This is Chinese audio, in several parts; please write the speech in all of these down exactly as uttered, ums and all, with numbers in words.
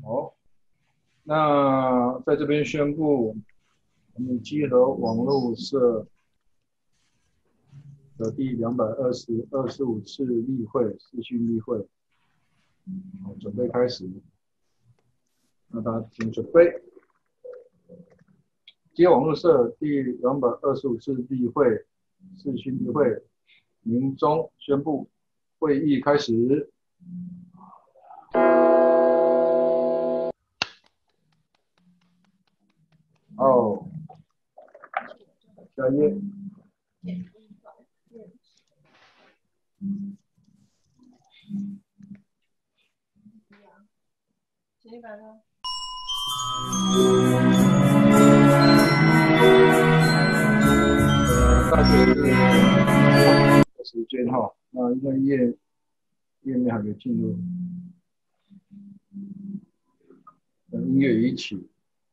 好，那在这边宣布，我们集合网络社的第两百二十二十五次例会视讯例会，好，准备开始。那大家请准备。集合网络社第两百二十五次例会视讯例会，鸣钟宣布会议开始。哦，下一页。 谁来了？ 呃，大概是的时间哈，那因为页页面还没进入，呃，音乐一起。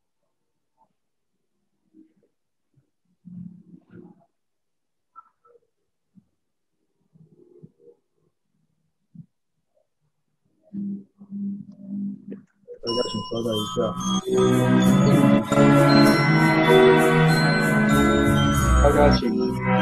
大家请稍等一下，大家请。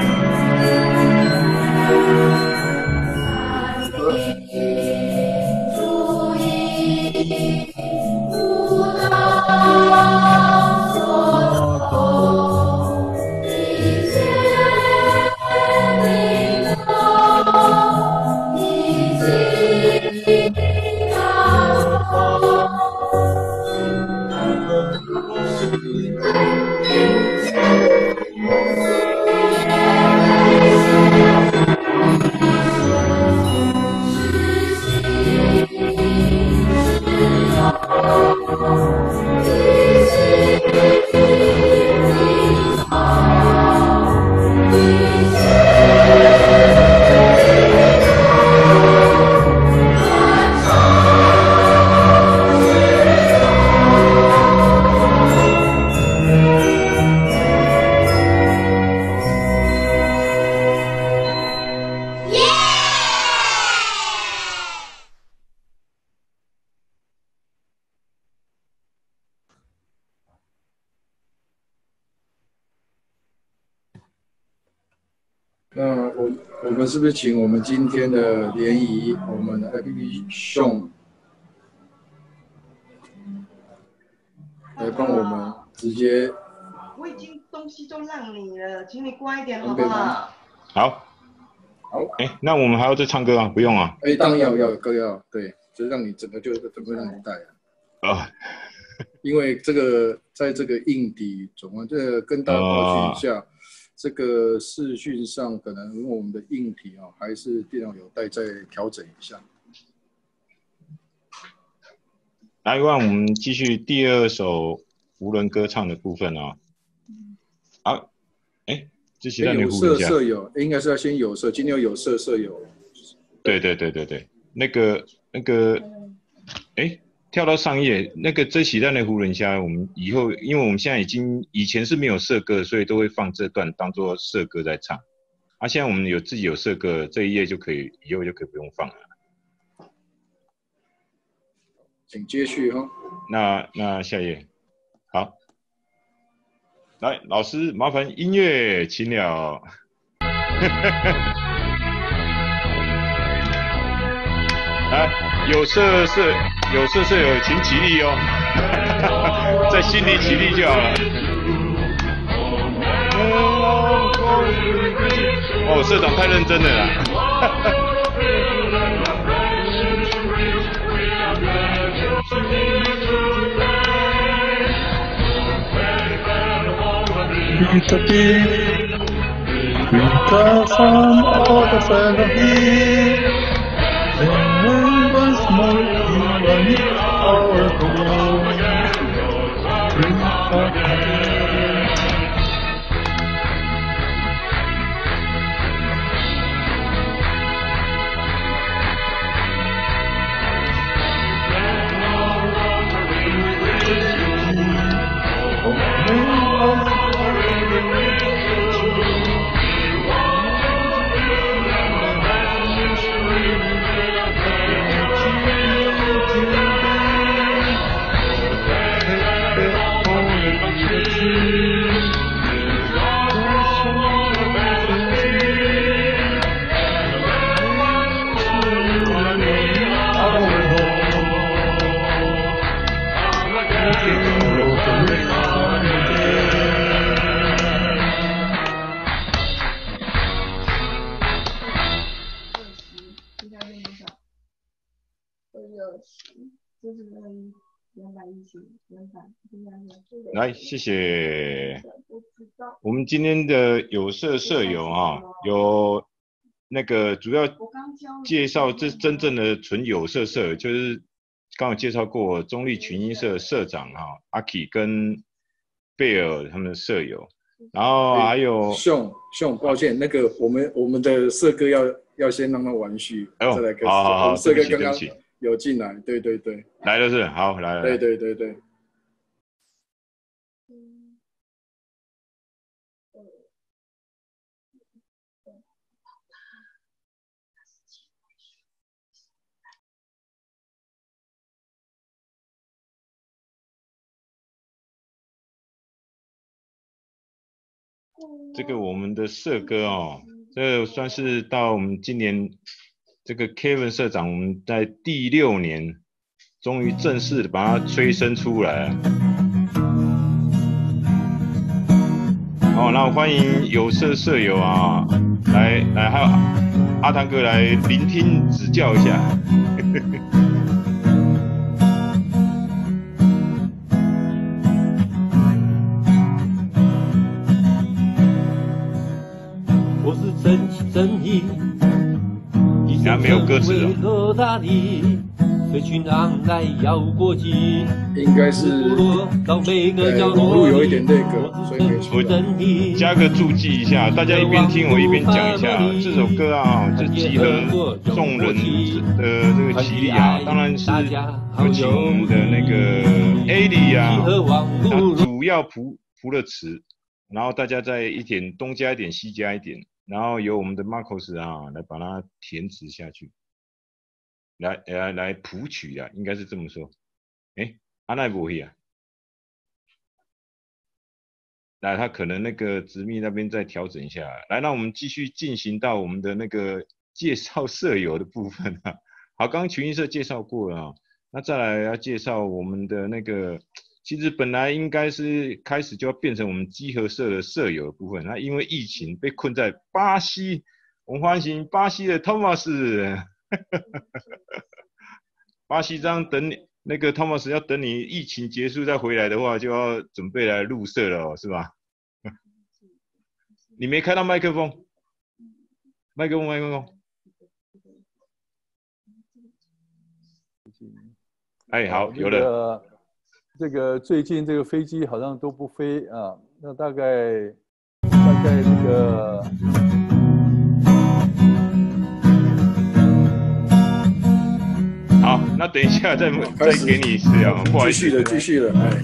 那我我们是不是请我们今天的联谊，我们的 A P P Sean 来帮我们直接？ 我已经东西都让你了，请你乖一点好不好？ 好。 好。 哎、欸，那我们还要再唱歌吗？不用啊。 哎、欸，当然要要歌要，对，就是让你整个就整个让你带啊。 啊。 因为这个在这个硬底总共这个跟大家报讯一下。哦，这个视讯上可能因为我们的硬体啊，还是电脑有待再调整一下。 来，让我们继续第二首无人歌唱的部分啊。好，哎，这是让你呼一下。 有色色友，应该是要先有色，今天有有色色友。 对对对对对，那个那个，哎。跳到上页，那个这期在那湖人虾，我们以后，因为我们现在已经以前是没有社歌，所以都会放这段当做社歌在唱。啊，现在我们有自己有社歌，这一页就可以，以后就可以不用放了。 请接续哈。 那那下一页，好，来老师麻烦音乐请了。来，有色色有色色友请起立哦，在心里起立就好了。哦，社长太认真了啦。 Once more, you are near our home. Bring our prayer. 二十，四十二一，两百一十，两百， 来，谢谢。我们今天的有色舍友啊，有那个主要介绍这真正的纯有色舍友，就是刚有介绍过中立群英社社长哈、啊、阿 K 跟贝尔他们的舍友，然后还有熊熊，抱歉，那个我们我们的社歌要要先让它完序， 哎呦再来开始。 好好好， 我们社歌刚刚对不起， 有进来，对对对， 来了是好来了， 对对对对。 这个我们的社歌哦，这算是到我们今年这个 Kevin 社长，我们在第六年终于正式的把它催生出来了。好，那我欢迎有色社友啊，来来，还有阿汤哥来聆听指教一下。 我是真情真意，一生成为罗大里，随群昂来摇国际。 应该是到每个角网落络有一点那个，所以没出来。 我加个注记一下，大家一边听我一边讲一下这首歌啊，就集合众人的这个齐力啊，当然是有请我们的那个 A 里啊，他主要谱谱了词，然后大家再一点东加一点西加一点，然后由我们的 Marcos 啊来把它填词下去，来来来谱曲啊，应该是这么说。哎，阿奈不会啊。来，他可能那个直密那边再调整一下。来，那我们继续进行到我们的那个介绍舍友的部分啊。好，刚刚群英社介绍过了啊，那再来要介绍我们的那个，其实本来应该是开始就要变成我们集合社的舍友的部分，那因为疫情被困在巴西，我们欢迎巴西的 Thomas。巴西这样等你。那个 Thomas 要等你疫情结束再回来的话，就要准备来入社了、哦，是吧？你没开到麦克风，麦克风，麦克风。哎，好，有了。 这个最近这个飞机好像都不飞啊，那大概大概这个。 好，那等一下再再给你一次啊，不好意思。 继续了，继续了，哎。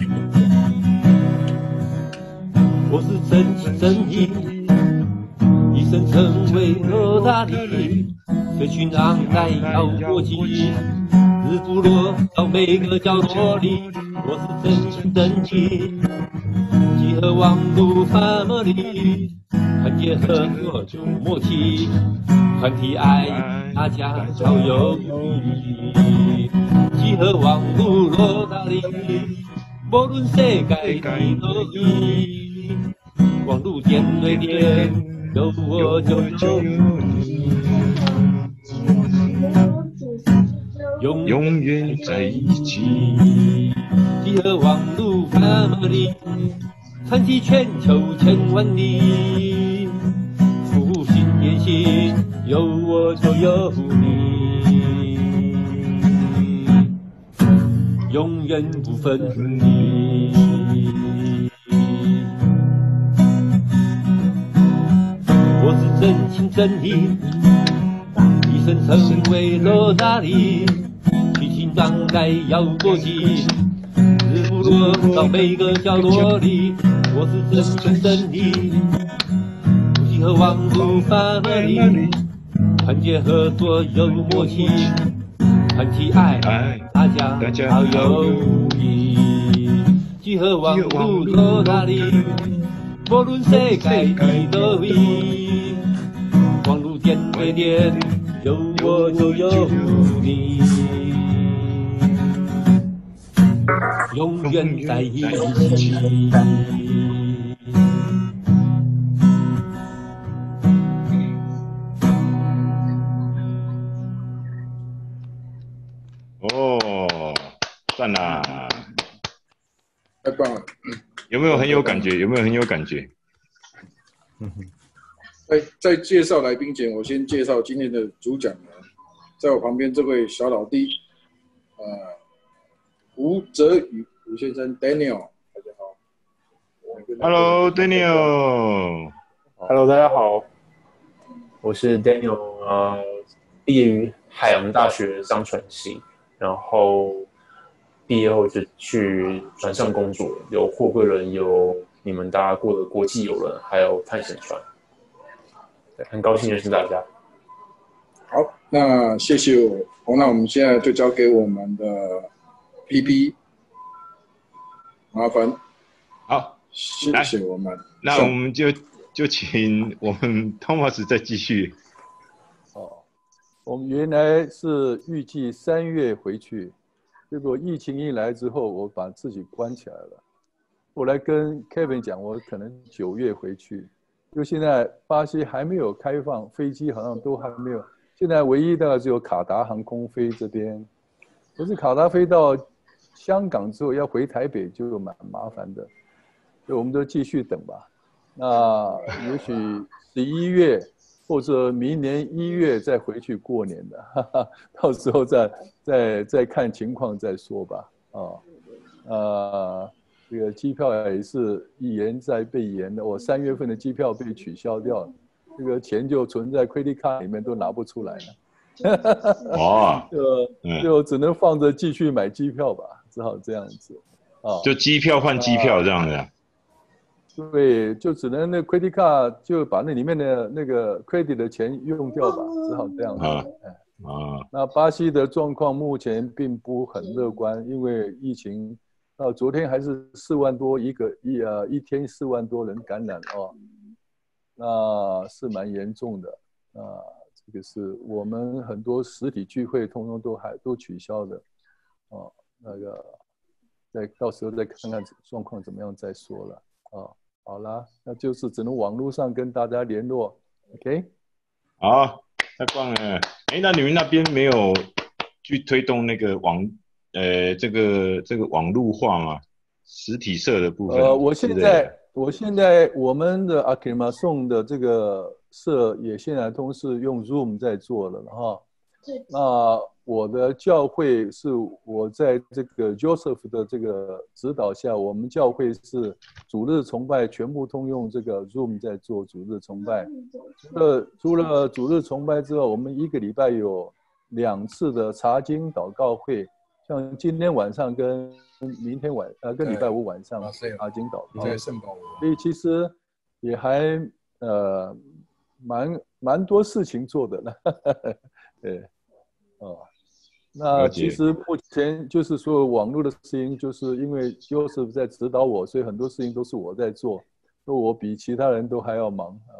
我是真情真意，一生成为罗大里，随群昂来摇国际，日不落到每个角落里。我是真情真意，集合网路 family， 团结合作有默契，团体爱大家超有意。集合网路罗大里，无论世界在哪里，网路点对点，有我就有你，永远在一起。集合网路 family， 传递全球千万里，复兴言行，有我就有你。永远不分离。我是真情真意，一生成为罗大里，去心脏来摇国际，日不落到每个角落里。我是真情真意，集合网路 family， 团结合作有默契，团体爱大家好友谊，集合网路罗大里，无论世界在哪里，网路点对点，有我就有你，永远在一起。 哦， 赞啦！ 太棒了！ 有没有很有感觉？有没有很有感觉？ 在在介绍来宾前，我先介绍今天的主讲人，在我旁边这位小老弟，呃，吴哲宇吴先生 Daniel， 大家好。 Hello Daniel。Hello， 大家好，我是 Daniel， 呃，毕业于海洋大学商船系，然后毕业后就去船上工作，有货柜轮，有你们搭过的国际邮轮，还有探险船。对，很高兴认识大家。 好，那谢谢我。好，那我们现在就交给我们的 P P， 麻烦。 好， 谢谢我们。 那我们就就请我们 Thomas 再继续。 哦，我们原来是预计三月回去，结果疫情一来之后，我把自己关起来了。我来跟 Kevin 讲，我可能九月回去，因为现在巴西还没有开放，飞机好像都还没有。现在唯一的只有卡达航空飞这边，可是卡达飞到香港之后要回台北就蛮麻烦的，所以我们都继续等吧。那也许十一月或者明年一月再回去过年的，哈哈，到时候再再再看情况再说吧。啊，呃，这个机票也是一延再被延的，我三月份的机票被取消掉了，这个钱就存在 credit card 里面都拿不出来了。 哇， 就就只能放着继续买机票吧，只好这样子。啊， 就机票换机票这样的。 对，就只能那 credit card 就把那里面的那个 credit 的钱用掉吧，只好这样子。啊，啊那巴西的状况目前并不很乐观，因为疫情，到昨天还是四万多一个一呃一天四万多人感染哦，那是蛮严重的。啊，这个是我们很多实体聚会通通都还都取消的，哦，那个再到时候再看看状况怎么样再说了。哦，好啦，那就是只能网络上跟大家联络 ，OK？ 好，太棒了！哎，那你们那边没有去推动那个网，呃，这个这个网络化吗？实体社的部分？ 呃，我现在我现在我们的阿克玛颂的这个社也现在都是用 Zoom 在做了哈。那我的教会是我在这个 Joseph 的这个指导下，我们教会是主日崇拜全部通用这个 Zoom 在做主日崇拜。除了除了主日崇拜之外，我们一个礼拜有两次的查经祷告会，像今天晚上跟明天晚呃跟礼拜五晚上查经祷告。 对，圣保罗。 所以其实也还呃蛮蛮多事情做的了，对。哦，那其实目前就是说网络的事情，就是因为 Joseph 在指导我，所以很多事情都是我在做，所以我比其他人都还要忙啊。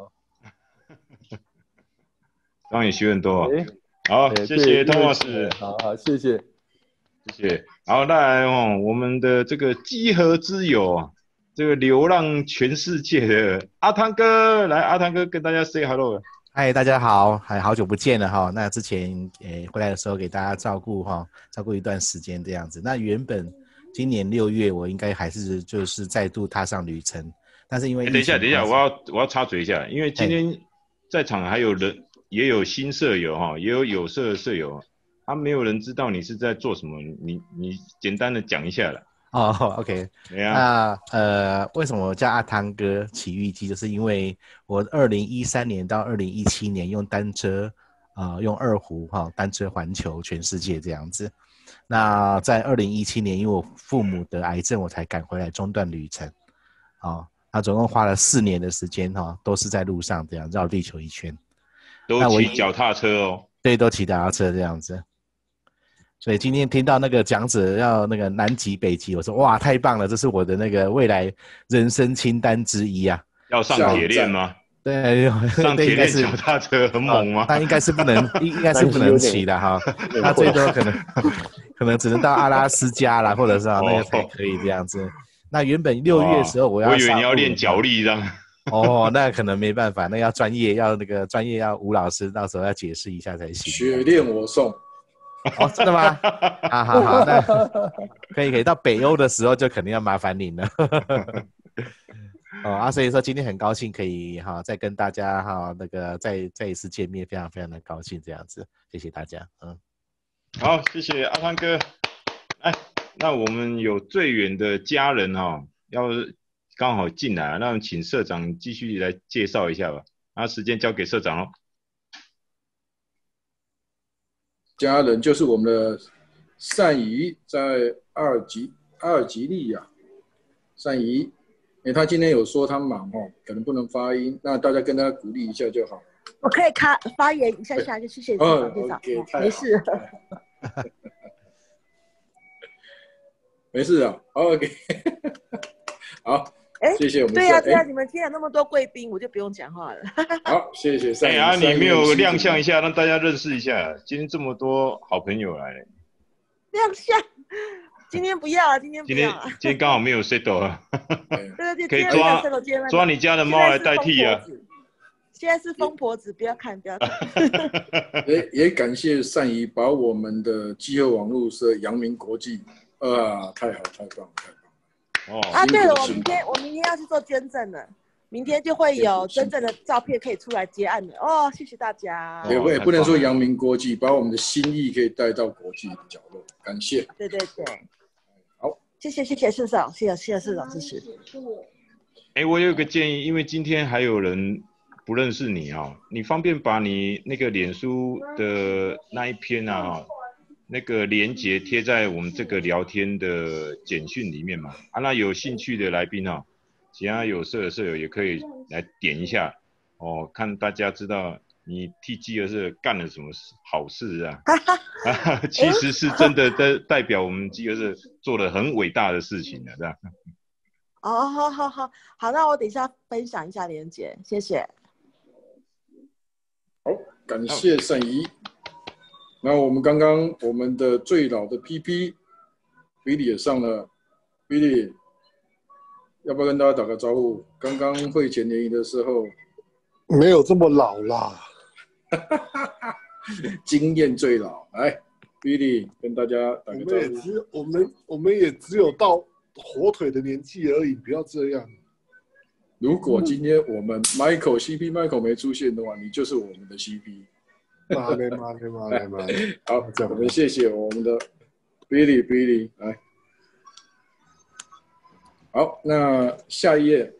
刚刚也学很多啊。好，谢谢 Thomas。 好好，谢谢， 谢谢。好，来哦，我们的这个集合之友，这个流浪全世界的阿汤哥，来，阿汤哥跟大家 say hello。 嗨，大家好，还好久不见了哈。那之前诶回来的时候给大家照顾哈，照顾一段时间这样子。那原本今年六月我应该还是就是再度踏上旅程，但是因为、欸、 等一下等一下，我要我要插嘴一下，因为今天在场还有人也有新舍友哈，也有有舍的舍友，他没有人知道你是在做什么，你你简单的讲一下啦。 哦 ，OK， 那呃，为什么我叫阿汤哥奇遇记？就是因为我二零一三年到二零一七年用单车，啊、呃，用二胡哈、哦、单车环球全世界这样子。那在二零一七年，因为我父母得癌症，我才赶回来中断旅程，啊、哦，那总共花了四年的时间哈、哦，都是在路上这样绕地球一圈。 都骑脚踏车哦。 对，都骑脚踏车这样子。所以今天听到那个讲者要那个南极北极，我说哇太棒了，这是我的那个未来人生清单之一啊。 要上铁链吗？ 对， 上铁链脚踏车很猛吗？ 那应该是不能，应该是不能骑的哈。那最多可能可能只能到阿拉斯加啦，或者是那个才可以这样子。那原本六月的时候我要， 我以为你要练脚力这样。 哦，那可能没办法，那要专业，要那个专业要吴老师到时候要解释一下才行。 雪练我送。 哦，真的吗？好好好，那可以可以，到北欧的时候就肯定要麻烦您了。哦啊，所以说今天很高兴可以哈、再跟大家哈、那个再再一次见面，非常非常的高兴这样子，谢谢大家，嗯。 好，谢谢阿汤哥。哎，那我们有最远的家人哈、哦，要刚好进来，那我们请社长继续来介绍一下吧。那时间交给社长喽。 家人就是我们的善仪，在阿尔及阿尔及利亚，善仪，哎，他今天有说他忙哦，可能不能发音，那大家跟他鼓励一下就好。 我可以开发言一下下，就谢谢社长介绍， 哦 okay, 没事。 没事啊 ，OK， 好， 哎， 谢谢我们。 对呀、啊、对呀、啊，你们今天有那么多贵宾，我就不用讲话了。 好，谢谢善仪。 哎呀，你没有亮相一下，让大家认识一下，今天这么多好朋友来了。 亮相。今天不要啊，今天不要、啊。 今天今天刚好没有 settle 啊。 对对对， 可以抓抓你家的猫来代替啊。 现在是疯婆子，不要看，不要看。 也也感谢善仪把我们的集合网络社阳明国际，啊，太好太棒太棒。 哦啊，对了，我明天我明天要去做捐赠了，明天就会有真正的照片可以出来接案的哦。谢谢大家。 也不也不能说阳明国际，把我们的心意可以带到国际的角落，感谢。 对对对。 好， 谢谢谢谢社长，谢谢谢谢社长支持。 哎，我有一个建议，因为今天还有人不认识你啊、哦，你方便把你那个脸书的那一篇啊，那个连结贴在我们这个聊天的简讯里面嘛？啊，那有兴趣的来宾啊，其他有社的社友也可以来点一下哦，看大家知道你替集合社干了什么好事啊？其实是真的代代表我们集合社做了很伟大的事情的，这样。 哦，好好好好，那我等一下分享一下连结，谢谢。 好，感谢善仪。那我们刚刚我们的最老的 P P Billy 也上了 ，Billy 要不要跟大家打个招呼？刚刚会前联谊的时候， 没有这么老啦， 经验最老。来 ，Billy 跟大家打个招呼。 我们也只我们我们也只有到火腿的年纪而已，不要这样。 如果今天我们 Michael C P Michael 没出现的话，你就是我们的 C P。 妈嘞妈嘞妈嘞妈嘞！ 好，我们谢谢我们的 Billy Billy 来。好，那下一页。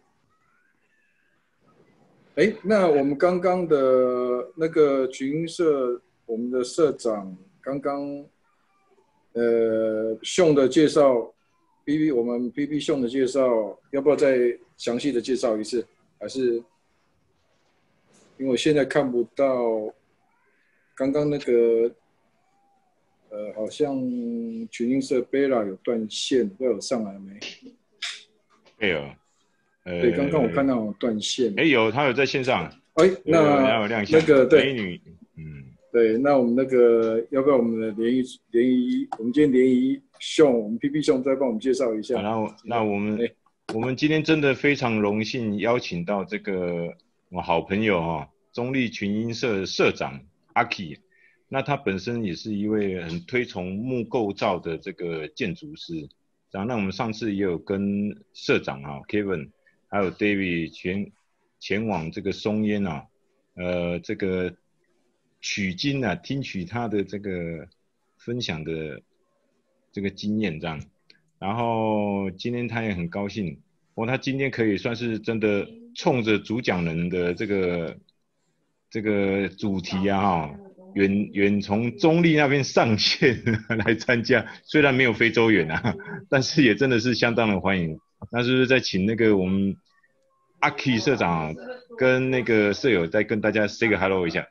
哎，那我们刚刚的那个群社，我们的社长刚刚呃秀的介绍 ，P P 我们 P P 秀的介绍，要不要再详细的介绍一次？还是因为我现在看不到。刚刚那个，呃，好像群英社贝拉有断线，不知道有上来没？ 没有。呃， 对，刚刚我看到有断线。 哎，有，他有在线上。 哎，那有亮相。 那个对， 美女，嗯， 对，那我们那个要不要我们的联谊联谊？我们今天联谊秀，我们 P P 秀再帮我们介绍一下。 然后，那我们、欸、我们今天真的非常荣幸邀请到这个我好朋友哦，中立群英社社长。阿 K， 那他本身也是一位很推崇木构造的这个建筑师。然后，那我们上次也有跟社长啊 Kevin， 还有 David 前前往这个松烟啊，呃，这个取经啊，听取他的这个分享的这个经验这样。然后今天他也很高兴，哦，他今天可以算是真的冲着主讲人的这个。这个主题啊，哈，远远从中立那边上线来参加，虽然没有非洲远啊，但是也真的是相当的欢迎。那是不是再请那个我们阿 K 社长跟那个舍友再跟大家 say 个 hello 一下？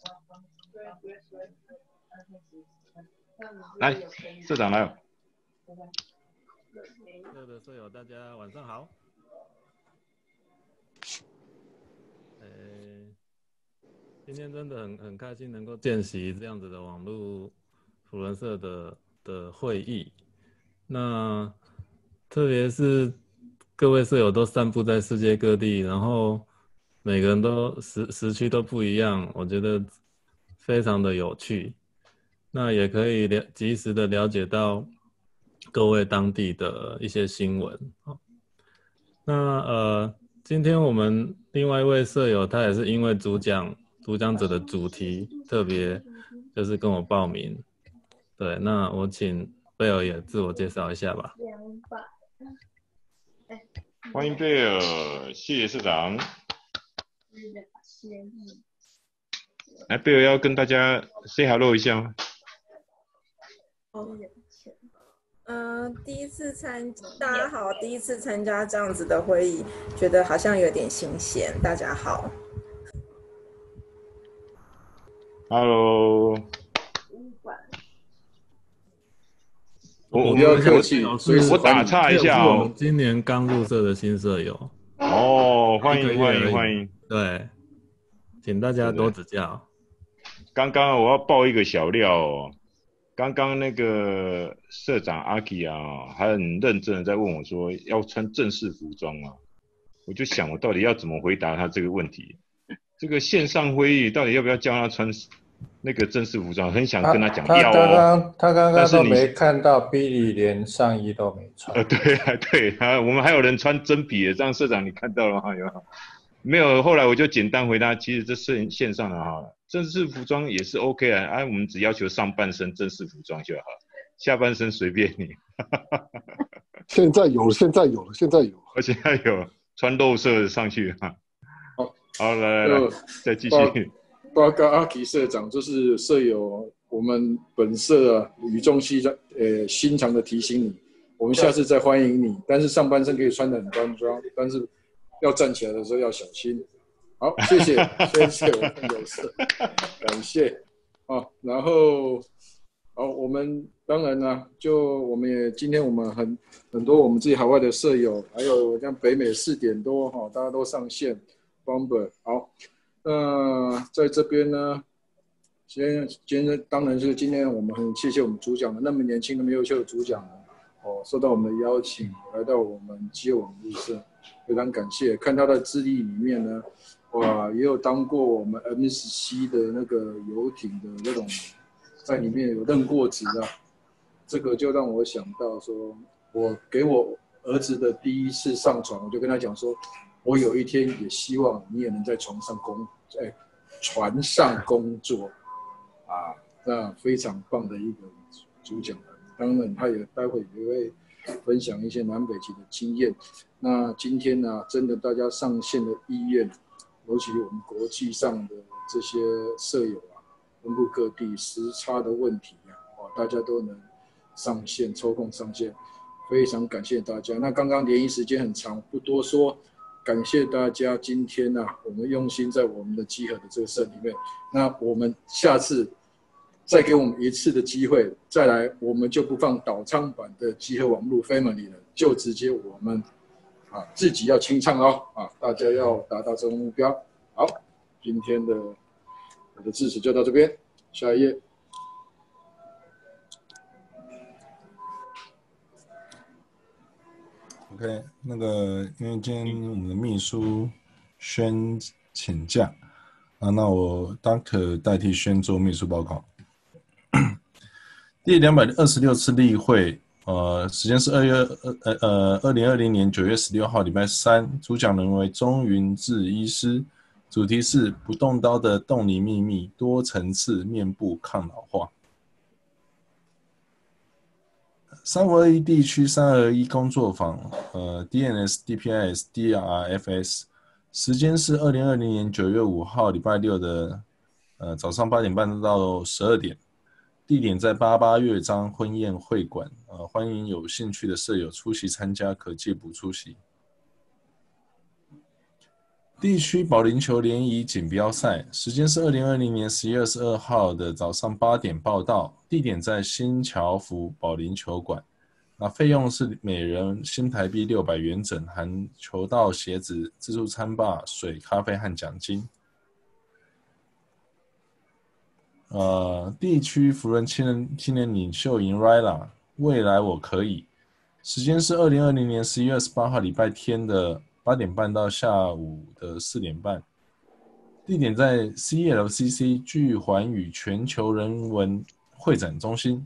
来，社长来。 各位的舍友，大家晚上好。今天真的很很开心能够见习这样子的网络辅仁社的的会议，那特别是各位舍友都散布在世界各地，然后每个人都时时区都不一样，我觉得非常的有趣。 那也可以了及时的了解到各位当地的一些新闻。那呃，今天我们另外一位舍友，他也是因为主讲主讲者的主题特别就是跟我报名。对，那我请贝尔也自我介绍一下吧。 欢迎贝尔，谢谢社长。来，贝尔要跟大家 say hello 一下吗？ 嗯、呃，第一次参，大家好，第一次参加这样子的会议，觉得好像有点新鲜。大家好 ，Hello。 我不要客气， 我我打岔一下哦， 我们今年刚入社的新舍友。 哦，欢迎欢迎欢迎， 对，请大家多指教。 刚刚我要爆一个小料哦。刚刚那个社长阿 K 啊，还很认真的在问我说要穿正式服装吗？我就想我到底要怎么回答他这个问题。这个线上会议到底要不要叫他穿那个正式服装？很想跟他讲要哦。 他刚刚他刚刚都你没看到 Billy 连上衣都没穿。 呃，对啊对啊，我们还有人穿真皮的，这样社长你看到了吗？有没有？没有，后来我就简单回答，其实这是线上的哈，正式服装也是 OK 啊，啊，我们只要求上半身正式服装就好，下半身随便你。 现在有了，现在有了，现在有， 而且还有穿肉色上去哈。 好， 好，来来来，再继续。 报告阿 K 社长，就是舍友，我们本社啊，语重心长，呃，心长的提醒你，我们下次再欢迎你，但是上半身可以穿得很端庄，但是要站起来的时候要小心。好，谢谢，谢谢我们有色，感谢啊。然后，好，我们当然呢，就我们也今天我们很很多我们自己海外的舍友，还有像北美四点多哈，大家都上线 ，Bomber 好。那在这边呢，今天今天当然是今天我们很谢谢我们主讲的那么年轻、那么优秀的主讲人哦，受到我们的邀请来到我们基友网路社，非常感谢。看他的资历里面呢，哇，也有当过我们 M S C 的那个游艇的那种，在里面有任过职啊，这个就让我想到说，我给我儿子的第一次上船，我就跟他讲说。我有一天也希望你也能在床上工，在船上工作，啊，那非常棒的一个主讲人。当然，他也待会也会分享一些南北极的经验。那今天呢、啊，真的大家上线的意愿，尤其我们国际上的这些舍友啊，分布各地时差的问题啊，哦，大家都能上线抽空上线，非常感谢大家。那刚刚联谊时间很长，不多说。感谢大家今天啊，我们用心在我们的集合的这个社里面。那我们下次再给我们一次的机会，再来我们就不放导唱版的集合网络 Family 了，就直接我们啊自己要清唱哦啊，大家要达到这个目标。好，今天的我的致辞就到这边，下一页。 OK， 那个因为今天我们的秘书宣请假啊，那我 Doctor 代替宣做秘书报告。第两百二十六次例会，呃，时间是二月呃呃二零二零年九月十六号礼拜三，主讲人为钟云志医师，主题是不动刀的冻龄秘密，多层次面部抗老化。三五二一地区三二一工作坊，呃 ，D N S、D P I S、D R F S， 时间是二零二零年九月五号礼拜六的呃早上八点半到十二点，地点在八八乐章婚宴会馆，呃，欢迎有兴趣的舍友出席参加，可借补出席。地区保龄球联谊锦标赛，时间是二零二零年十一月二十二号的早上八点报到，地点在新侨福保龄球馆。那费用是每人新台币六百元整，含球道、鞋子、自助餐吧、水、咖啡和奖金。呃，地区福人青年青年领袖营 R I L A， 未来我可以。时间是二零二零年十一月二十八号礼拜天的八点半到下午的四点半，地点在 C L C C 巨环宇全球人文会展中心。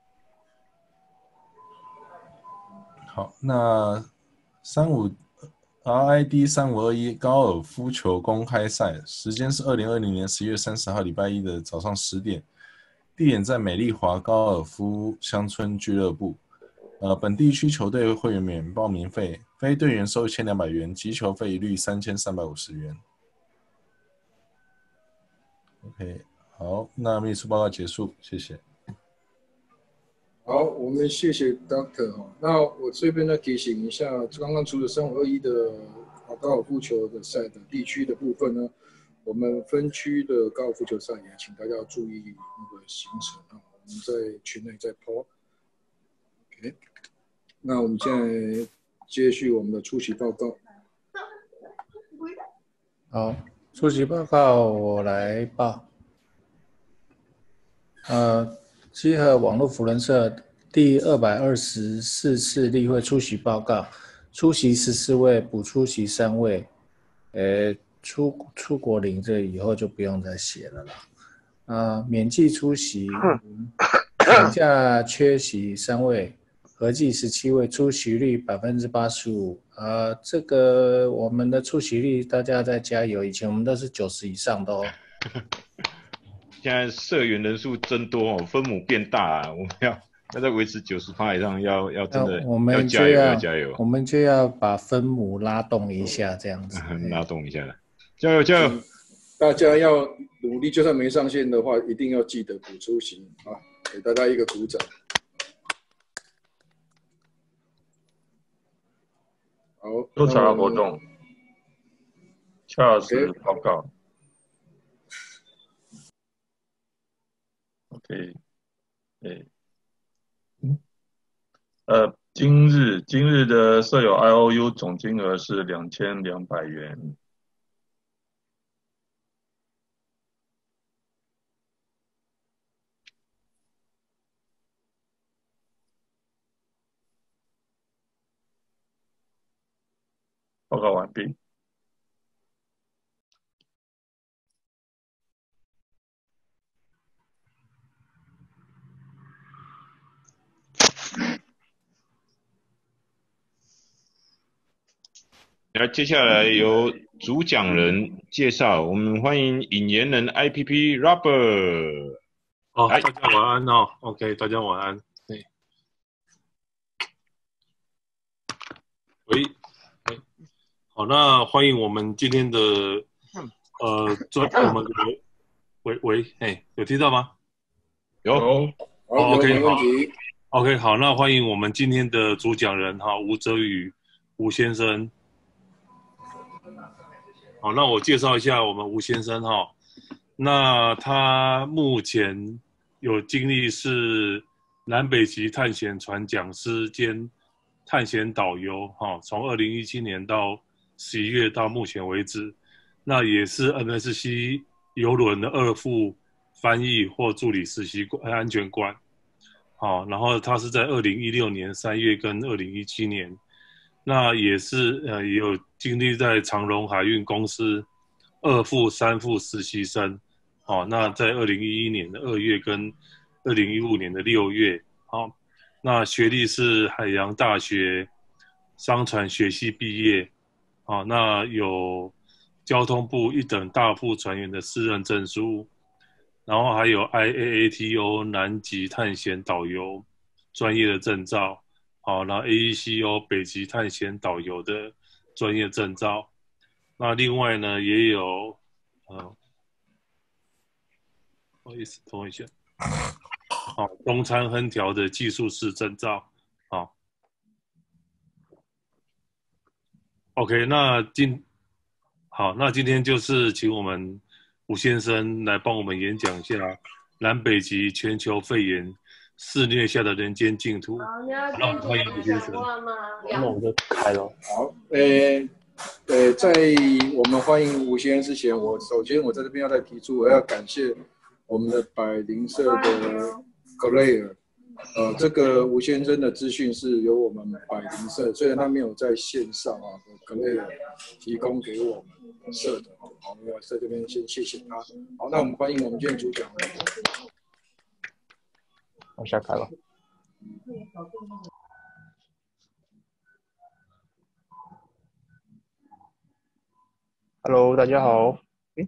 好，那三五 R I D 三五二一高尔夫球公开赛，时间是二零二零年十月三十号礼拜一的早上十点，地点在美丽华高尔夫乡村俱乐部。呃，本地区球队会员免报名费，非队员收一千两百元，击球费一律三千三百五十元。OK， 好，那秘书报告结束，谢谢。 好，我们谢谢 Doctor 哈。那我这边呢提醒一下，刚刚除了三五二一的高尔夫球的赛的地区的部分呢，我们分区的高尔夫球赛也请大家注意那个行程啊，我们在群内再 po。OK， 那我们现在接续我们的出席报告。 好，出席报告我来报。呃，集合网络扶轮社第二百二十四次例会出席报告，出席十四位，补出席三位。呃，出出国领这以后就不用再写了啦。啊、呃，免记出席，请假缺席三位。合计十七位，出席率百分之八十五。呃，这个我们的出席率大家再加油，以前我们都是九十以上的哦。 现在社员人数增多哦，分母变大啊，我们要要再维持九十趴以上，要要真的我们要加油要加油， 我们就要把分母拉动一下，这样子。 拉动一下了，加油加油！ 大家要努力，就算没上线的话，一定要记得补出席啊！给大家一个鼓掌。好， 督查活动，恰实报告。OK， 哎，呃，今日今日的设有 I O U 总金额是两千两百元。报告完毕。 来，接下来由主讲人介绍，我们欢迎引言人 I P P Robert。 好，大家晚安哦。OK， 大家晚安。对。喂。好，那欢迎我们今天的呃专我们的喂喂，哎，有听到吗？ 有。 哦 OK 好 ，OK 好，那欢迎我们今天的主讲人哈，吴哲宇吴先生。好，那我介绍一下我们吴先生哈，那他目前有经历是南北极探险船讲师兼探险导游哈，从二零一七年到十一月到目前为止，那也是 N S C 邮轮的二副翻译或助理实习官安全官，好，然后他是在二零一六年三月跟二零一七年，那也是呃也有经历在长荣海运公司二副三副实习生，好，那在二零一一年的二月跟二零一五年的六月，好，那学历是海洋大学商船学系毕业。好，那有交通部一等大副船员的四任证书，然后还有 I A A T O 南极探险导游专业的证照，好，然后 A E C O 北极探险导游的专业证照，那另外呢也有，呃，不好意思，等我一下，好，东餐烹调的技术士证照，好。OK， 那今好，那今天就是请我们吴先生来帮我们演讲一下南北极全球肺炎肆虐下的人间净土。那欢迎吴先生。 那我们就开了。 好，呃呃，在我们欢迎吴先生之前，我首先我在这边要再提出，我要感谢我们的百灵社的 Claire。呃，这个吴先生的资讯是由我们百灵社，虽然他没有在线上啊，可能提供给我们社的，好，我在这边先谢谢他。好，那我们欢迎我们今天主讲人。 往下开了。Hello， 大家好。诶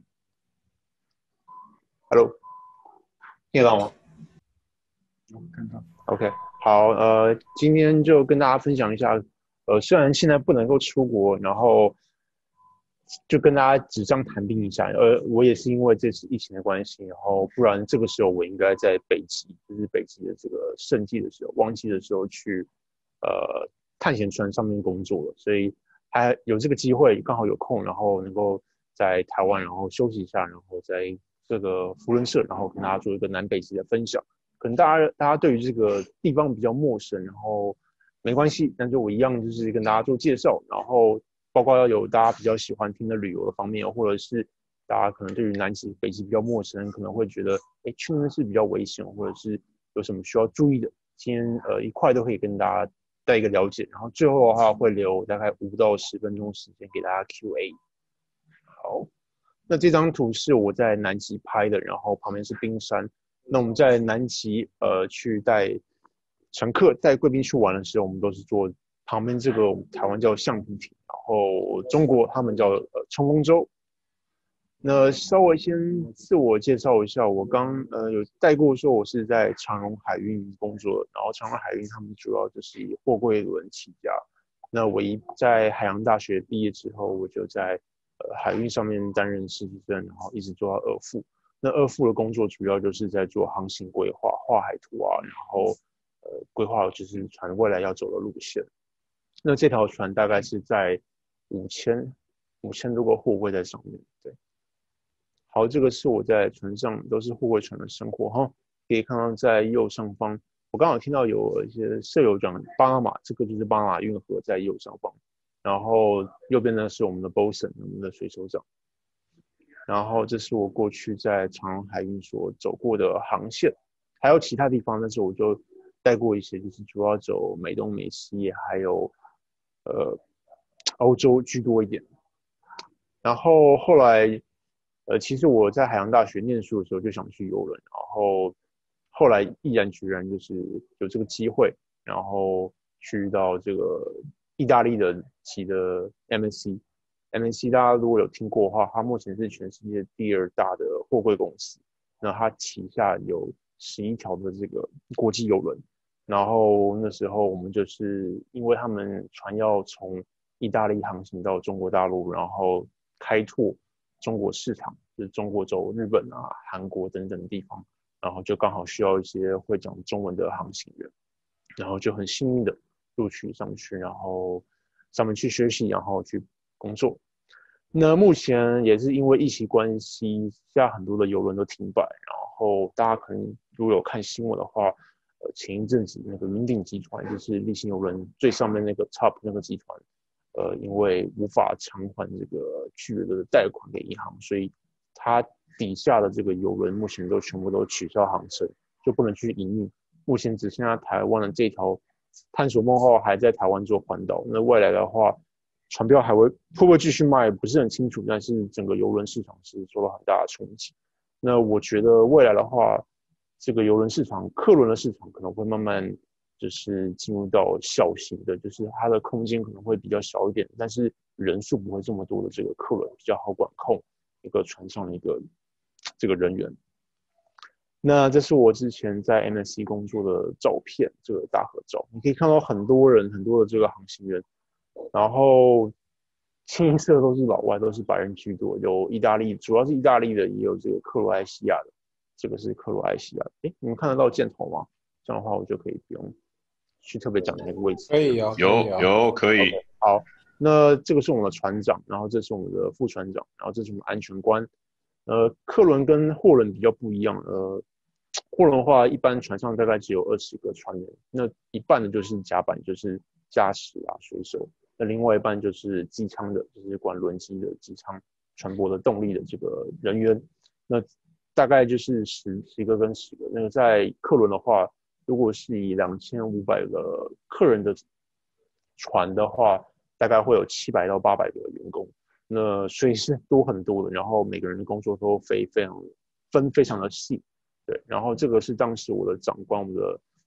Hello， 听得到吗？ 看到。 OK， 好，呃，今天就跟大家分享一下，呃，虽然现在不能够出国，然后就跟大家纸上谈兵一下。呃，我也是因为这次疫情的关系，然后不然这个时候我应该在北极，就是北极的这个盛季的时候、旺季的时候去，呃，探险船上面工作了，所以还有这个机会，刚好有空，然后能够在台湾，然后休息一下，然后在这个福伦社，然后跟大家做一个南北极的分享。可能大家大家对于这个地方比较陌生，然后没关系，但是我一样就是跟大家做介绍，然后包括要有大家比较喜欢听的旅游的方面，或者是大家可能对于南极、北极比较陌生，可能会觉得哎去那是比较危险，或者是有什么需要注意的，今天呃一块都可以跟大家带一个了解，然后最后的话会留大概五到十分钟时间给大家 Q A。好，那这张图是我在南极拍的，然后旁边是冰山。那我们在南极呃去带乘客带贵宾去玩的时候，我们都是坐旁边这个台湾叫橡皮艇，然后中国他们叫呃冲锋舟。那稍微先自我介绍一下，我刚呃有带过说我是在长荣海运工作，然后长荣海运他们主要就是以货柜轮起家。那我一在海洋大学毕业之后，我就在呃海运上面担任实习生，然后一直做到二副。那二副的工作主要就是在做航行规划、画海图啊，然后呃规划就是船未来要走的路线。那这条船大概是在五千五千多个货柜在上面，对。好，这个是我在船上都是货柜船的生活哈，可以看到在右上方，我刚好听到有一些舍友讲巴拿马，这个就是巴拿马运河在右上方，然后右边呢是我们的 bosun， 我们的水手长。然后这是我过去在长荣海运所走过的航线，还有其他地方，但是我就带过一些，就是主要走美东美西，还有呃欧洲居多一点。然后后来，呃，其实我在海洋大学念书的时候就想去游轮，然后后来毅然决然就是有这个机会，然后去到这个意大利的籍的 M S C。M S C 大家如果有听过的话，它目前是全世界第二大的货柜公司。那它旗下有十一条的这个国际邮轮。然后那时候我们就是因为他们船要从意大利航行到中国大陆，然后开拓中国市场，就是中国走日本啊、韩国等等的地方，然后就刚好需要一些会讲中文的航行员，然后就很幸运的录取上去，然后上面去学习，然后去工作。那目前也是因为疫情关系，现在很多的邮轮都停摆，然后大家可能如果有看新闻的话，呃，前一阵子那个云顶集团就是立信邮轮最上面那个 top 那个集团，呃，因为无法偿还这个巨额的贷款给银行，所以它底下的这个邮轮目前都全部都取消航程，就不能去营运。目前只剩下台湾的这条探索梦号还在台湾做环岛，那未来的话，船票还会会不会继续卖不是很清楚，但是整个邮轮市场是受到很大的冲击。那我觉得未来的话，这个邮轮市场、客轮的市场可能会慢慢就是进入到小型的，就是它的空间可能会比较小一点，但是人数不会这么多的这个客轮比较好管控一个船上的一个这个人员。那这是我之前在 M S C 工作的照片，这个大合照，你可以看到很多人，很多的这个航行员。然后清一色都是老外，都是白人居多，有意大利，主要是意大利的，也有这个克罗埃西亚的，这个是克罗埃西亚的。哎，你们看得到箭头吗？这样的话我就可以不用去特别讲那个位置。 可以有， 有有可以。 Okay, 好，那这个是我们的船长，然后这是我们的副船长，然后这是我们安全官。呃，客轮跟货轮比较不一样，呃，货轮的话，一般船上大概只有二十个船员，那一半的就是甲板，就是驾驶啊、水手。那另外一半就是机舱的，就是管轮机的机舱船舶的动力的这个人员，那大概就是十十个跟十个。那个在客轮的话，如果是以两千五百个客人的船的话，大概会有七百到八百个员工。那所以是多很多的，然后每个人的工作都非非常分非常的细，对。然后这个是当时我的长官，我们的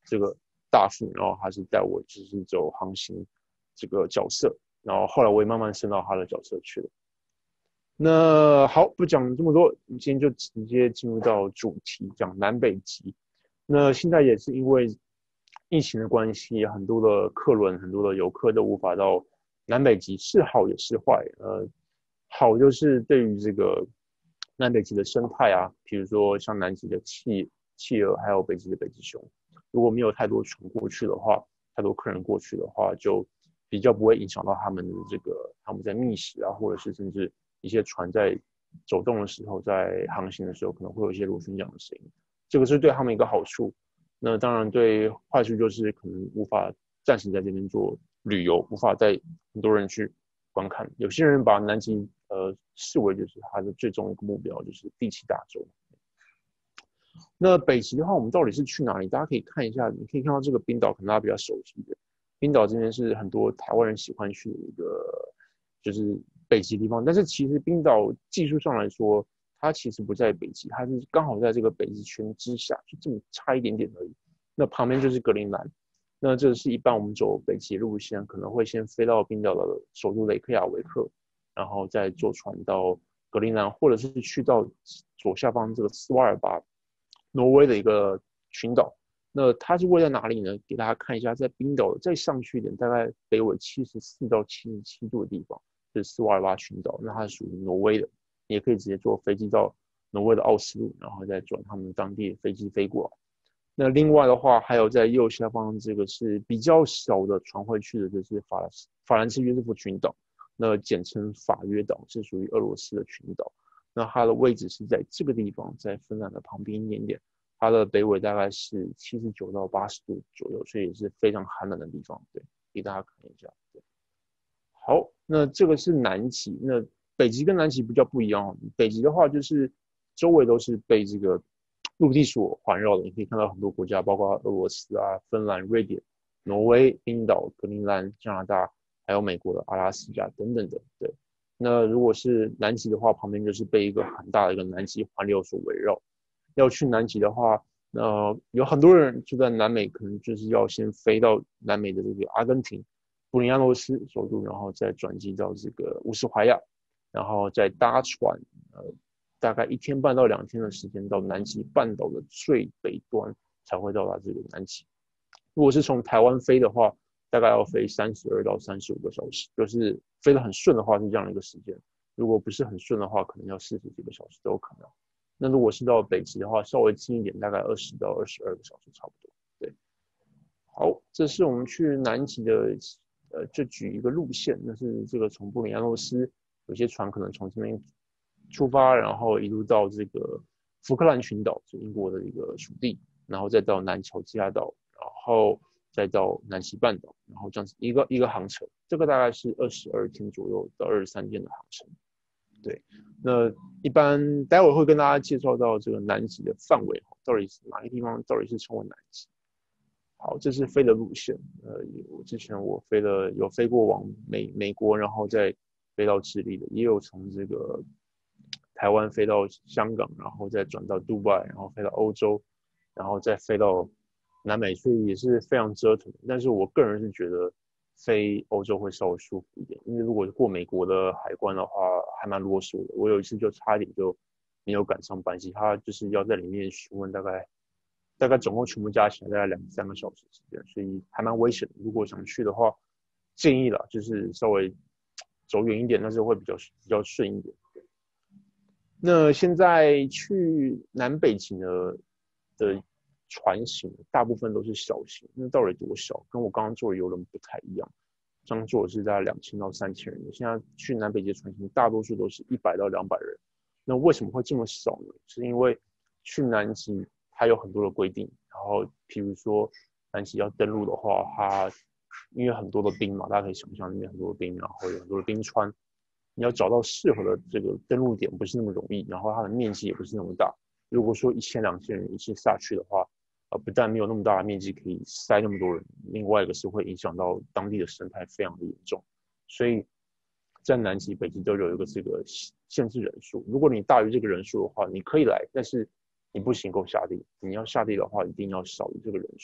这个大副，然后他是带我就是走航行这个角色，然后后来我也慢慢升到他的角色去了。那好，不讲这么多，今天就直接进入到主题，讲南北极。那现在也是因为疫情的关系，很多的客轮、很多的游客都无法到南北极，是好也是坏。呃，好就是对于这个南北极的生态啊，比如说像南极的企企鹅，还有北极的北极熊，如果没有太多船过去的话，太多客人过去的话，就比较不会影响到他们的这个他们在觅食啊，或者是甚至一些船在走动的时候，在航行的时候，可能会有一些螺旋桨的声音，这个是对他们一个好处。那当然对坏处就是可能无法暂时在这边做旅游，无法带很多人去观看。有些人把南极呃视为就是他的最终一个目标，就是第七大洲。那北极的话，我们到底是去哪里？大家可以看一下，你可以看到这个冰岛，可能大家比较熟悉的。冰岛这边是很多台湾人喜欢去的一个就是北极地方，但是其实冰岛技术上来说，它其实不在北极，它是刚好在这个北极圈之下，就这么差一点点而已。那旁边就是格陵兰，那这是一般我们走北极路线，可能会先飞到冰岛的首都雷克雅维克，然后再坐船到格陵兰，或者是去到左下方这个斯瓦尔巴，挪威的一个群岛。那它是位在哪里呢？给大家看一下，在冰岛再上去一点，大概北纬七十四到七十七度的地方，是斯瓦尔巴群岛，那它是属于挪威的。你也可以直接坐飞机到挪威的奥斯陆，然后再转他们当地的飞机飞过来。那另外的话，还有在右下方这个是比较少的船会去的，就是法兰法兰茨约瑟夫群岛，那简称法约岛，是属于俄罗斯的群岛。那它的位置是在这个地方，在芬兰的旁边一点点，它的北纬大概是七十九到八十度左右，所以也是非常寒冷的地方。对，给大家看一下。对，好，那这个是南极，那北极跟南极比较不一样，北极的话就是周围都是被这个陆地所环绕的，你可以看到很多国家，包括俄罗斯啊、芬兰、瑞典、挪威、冰岛、格陵兰、加拿大，还有美国的阿拉斯加等等的。对，那如果是南极的话，旁边就是被一个很大的一个南极环流所围绕。要去南极的话，呃，有很多人就在南美，可能就是要先飞到南美的这个阿根廷、布宜诺斯艾利斯首都，然后再转机到这个乌斯怀亚。然后再搭船，呃，大概一天半到两天的时间到南极半岛的最北端才会到达这个南极。如果是从台湾飞的话，大概要飞三十二到三十五个小时，就是飞得很顺的话是这样的一个时间。如果不是很顺的话，可能要四十几个小时都有可能。那如果是到北极的话，稍微近一点，大概二十到二十二个小时差不多。对，好，这是我们去南极的，呃，就举一个路线，那是这个从布里亚诺斯。有些船可能从这边出发，然后一路到这个福克兰群岛，就英国的一个属地，然后再到南乔治亚岛，然后再到南极半岛，然后这样子一个一个航程，这个大概是二十二天左右到二十三天的航程。对，那一般待会会跟大家介绍到这个南极的范围，到底是哪个地方，到底是称为南极。好，这是飞的路线。呃，我之前我飞了，有飞过往美美国，然后再飞到智利的，也有从这个台湾飞到香港，然后再转到杜拜，然后飞到欧洲，然后再飞到南美，所以也是非常折腾。但是我个人是觉得飞欧洲会稍微舒服一点，因为如果过美国的海关的话，还蛮啰嗦的。我有一次就差一点就没有赶上班机，他就是要在里面询问大概大概总共全部加起来大概两三个小时时间，所以还蛮危险的。如果想去的话，建议啦，就是稍微走远一点，但是会比较比较顺一点。那现在去南北极呢的船型，大部分都是小型。那到底多小？跟我刚刚坐的游轮不太一样。刚刚坐的是大概两千到三千人，现在去南北极的船型，大多数都是一百到两百人。那为什么会这么少呢？是因为去南极它有很多的规定，然后譬如说南极要登陆的话，它因为很多的冰嘛，大家可以想象里面很多的冰，然后有很多的冰川，你要找到适合的这个登陆点不是那么容易，然后它的面积也不是那么大。如果说一千两千人一起下去的话，呃，不但没有那么大的面积可以塞那么多人，另外一个是会影响到当地的生态非常的严重。所以在南极、北极都有一个这个限制人数，如果你大于这个人数的话，你可以来，但是你不行够下地，你要下地的话一定要少于这个人数。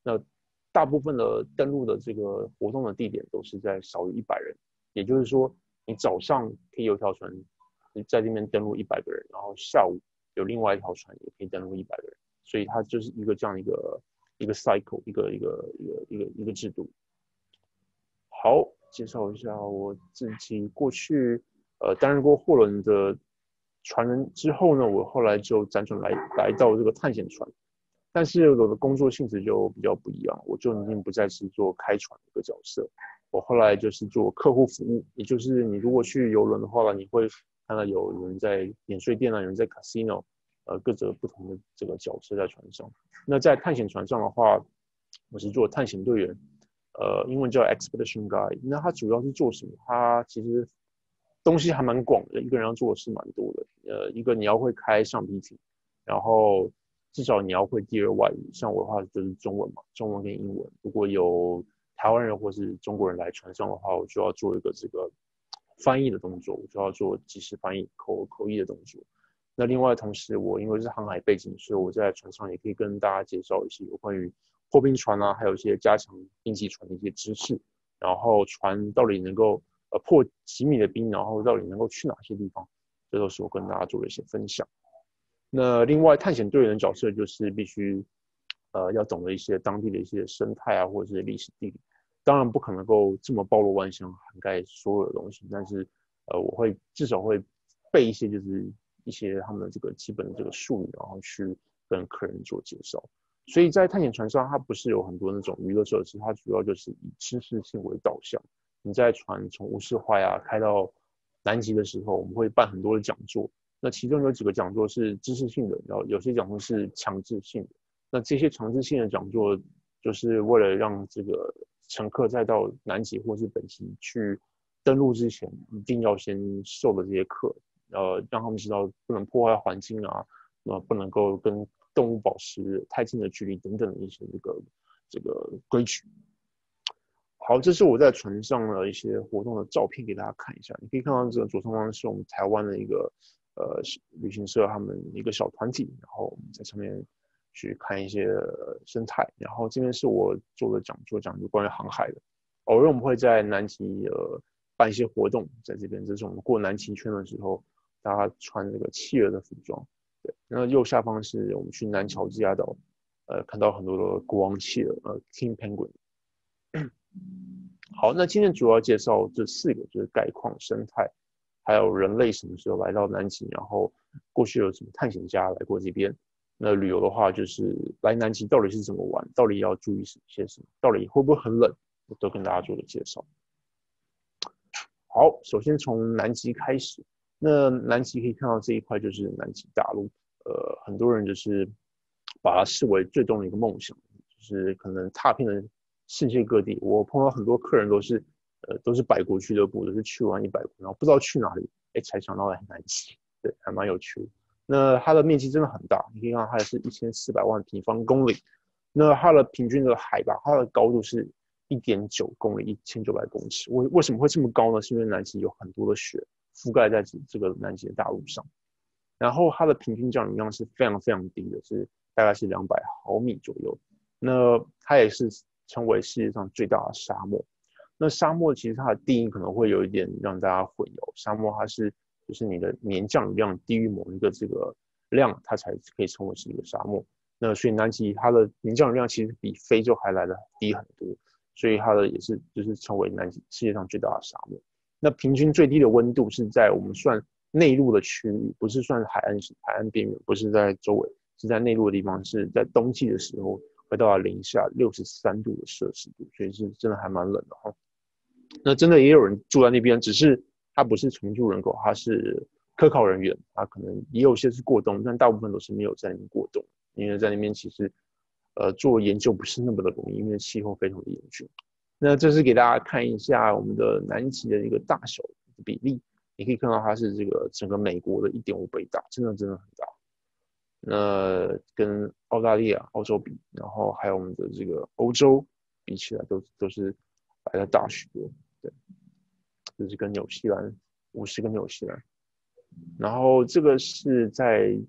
那大部分的登陆的这个活动的地点都是在少于一百人，也就是说，你早上可以有条船在这边登陆一百个人，然后下午有另外一条船也可以登陆一百个人，所以它就是一个这样一个一个 cycle， 一个一个一个一个一个制度。好，介绍一下我自己过去呃担任过货轮的船人之后呢，我后来就辗转来来到这个探险船。但是我的工作性质就比较不一样，我就已经不再是做开船的一个角色，我后来就是做客户服务，也就是你如果去邮轮的话，你会看到有人在免税店啊，有人在 casino， 呃，各种不同的这个角色在船上。那在探险船上的话，我是做探险队员，呃，英文叫 expedition guide。那他主要是做什么？他其实东西还蛮广的，一个人要做的事蛮多的。呃，一个你要会开橡皮艇，然后至少你要会第二外语，像我的话就是中文嘛，中文跟英文。如果有台湾人或是中国人来船上的话，我就要做一个这个翻译的动作，我就要做即时翻译、口口译的动作。那另外同时，我因为是航海背景，所以我在船上也可以跟大家介绍一些有关于破冰船啊，还有一些加强冰级船的一些知识。然后船到底能够呃破几米的冰，然后到底能够去哪些地方，这都是我跟大家做的一些分享。那另外探险队员的角色就是必须，呃，要懂得一些当地的一些生态啊，或者是历史地理。当然不可能够这么包罗万象，涵盖所有的东西，但是，呃，我会至少会背一些，就是一些他们的这个基本的这个术语，然后去跟客人做介绍。所以在探险船上，它不是有很多那种娱乐设施，它主要就是以知识性为导向。你在船从乌斯怀亚开到南极的时候，我们会办很多的讲座。那其中有几个讲座是知识性的，然后有些讲座是强制性的。那这些强制性的讲座，就是为了让这个乘客在到南极或是北极去登陆之前，一定要先受的这些课，呃，让他们知道不能破坏环境啊，那不能够跟动物保持太近的距离等等的一些这个这个规矩。好，这是我在船上的一些活动的照片，给大家看一下。你可以看到这个左上方是我们台湾的一个呃旅行社他们一个小团体，然后我们在上面去看一些生态。然后这边是我做的讲座，讲就关于航海的。偶尔我们会在南极呃办一些活动，在这边这是我们过南极圈的时候，大家穿这个企鹅的服装。对，然后右下方是我们去南乔治亚岛，呃，看到很多的国王企鹅，呃 ，King Penguin。好，那今天主要介绍这四个，就是概况、生态，还有人类什么时候来到南极，然后过去有什么探险家来过这边。那旅游的话，就是来南极到底是怎么玩，到底要注意些什么，到底会不会很冷，我都跟大家做个介绍。好，首先从南极开始。那南极可以看到这一块就是南极大陆，呃，很多人就是把它视为最终的一个梦想，就是可能踏遍了世界各地。我碰到很多客人都是，呃，都是百国俱乐部，都是去完一百国，然后不知道去哪里，哎，才想到来南极，对，还蛮有趣的。那它的面积真的很大，你可以看到它是一千四百万平方公里，那它的平均的海拔，它的高度是一点九公里，一千九百公尺。为为什么会这么高呢？是因为南极有很多的雪覆盖在这个南极的大陆上，然后它的平均降雨量是非常非常低的，是大概是两百毫米左右。那它也是称为世界上最大的沙漠。那沙漠其实它的定义可能会有一点让大家混淆，沙漠它是就是你的年降雨量低于某一个这个量，它才可以称为是一个沙漠。那所以南极它的年降雨量其实比非洲还来的低很多，所以它的也是就是称为南极世界上最大的沙漠。那平均最低的温度是在我们算内陆的区域，不是算海岸海岸边缘，不是在周围，是在内陆的地方，是在冬季的时候会到零下六十三度的摄氏度，所以是真的还蛮冷的哈。那真的也有人住在那边，只是他不是常住人口，他是科考人员，他可能也有些是过冬，但大部分都是没有在那边过冬，因为在那边其实呃做研究不是那么的容易，因为气候非常的严峻。那这是给大家看一下我们的南极的一个大小的比例，你可以看到它是这个整个美国的 一点五 倍大，真的真的很大。那跟澳大利亚、澳洲比，然后还有我们的这个欧洲比起来都，都是来的大许多。对，这是跟纽西兰五十个纽西兰，然后这个是在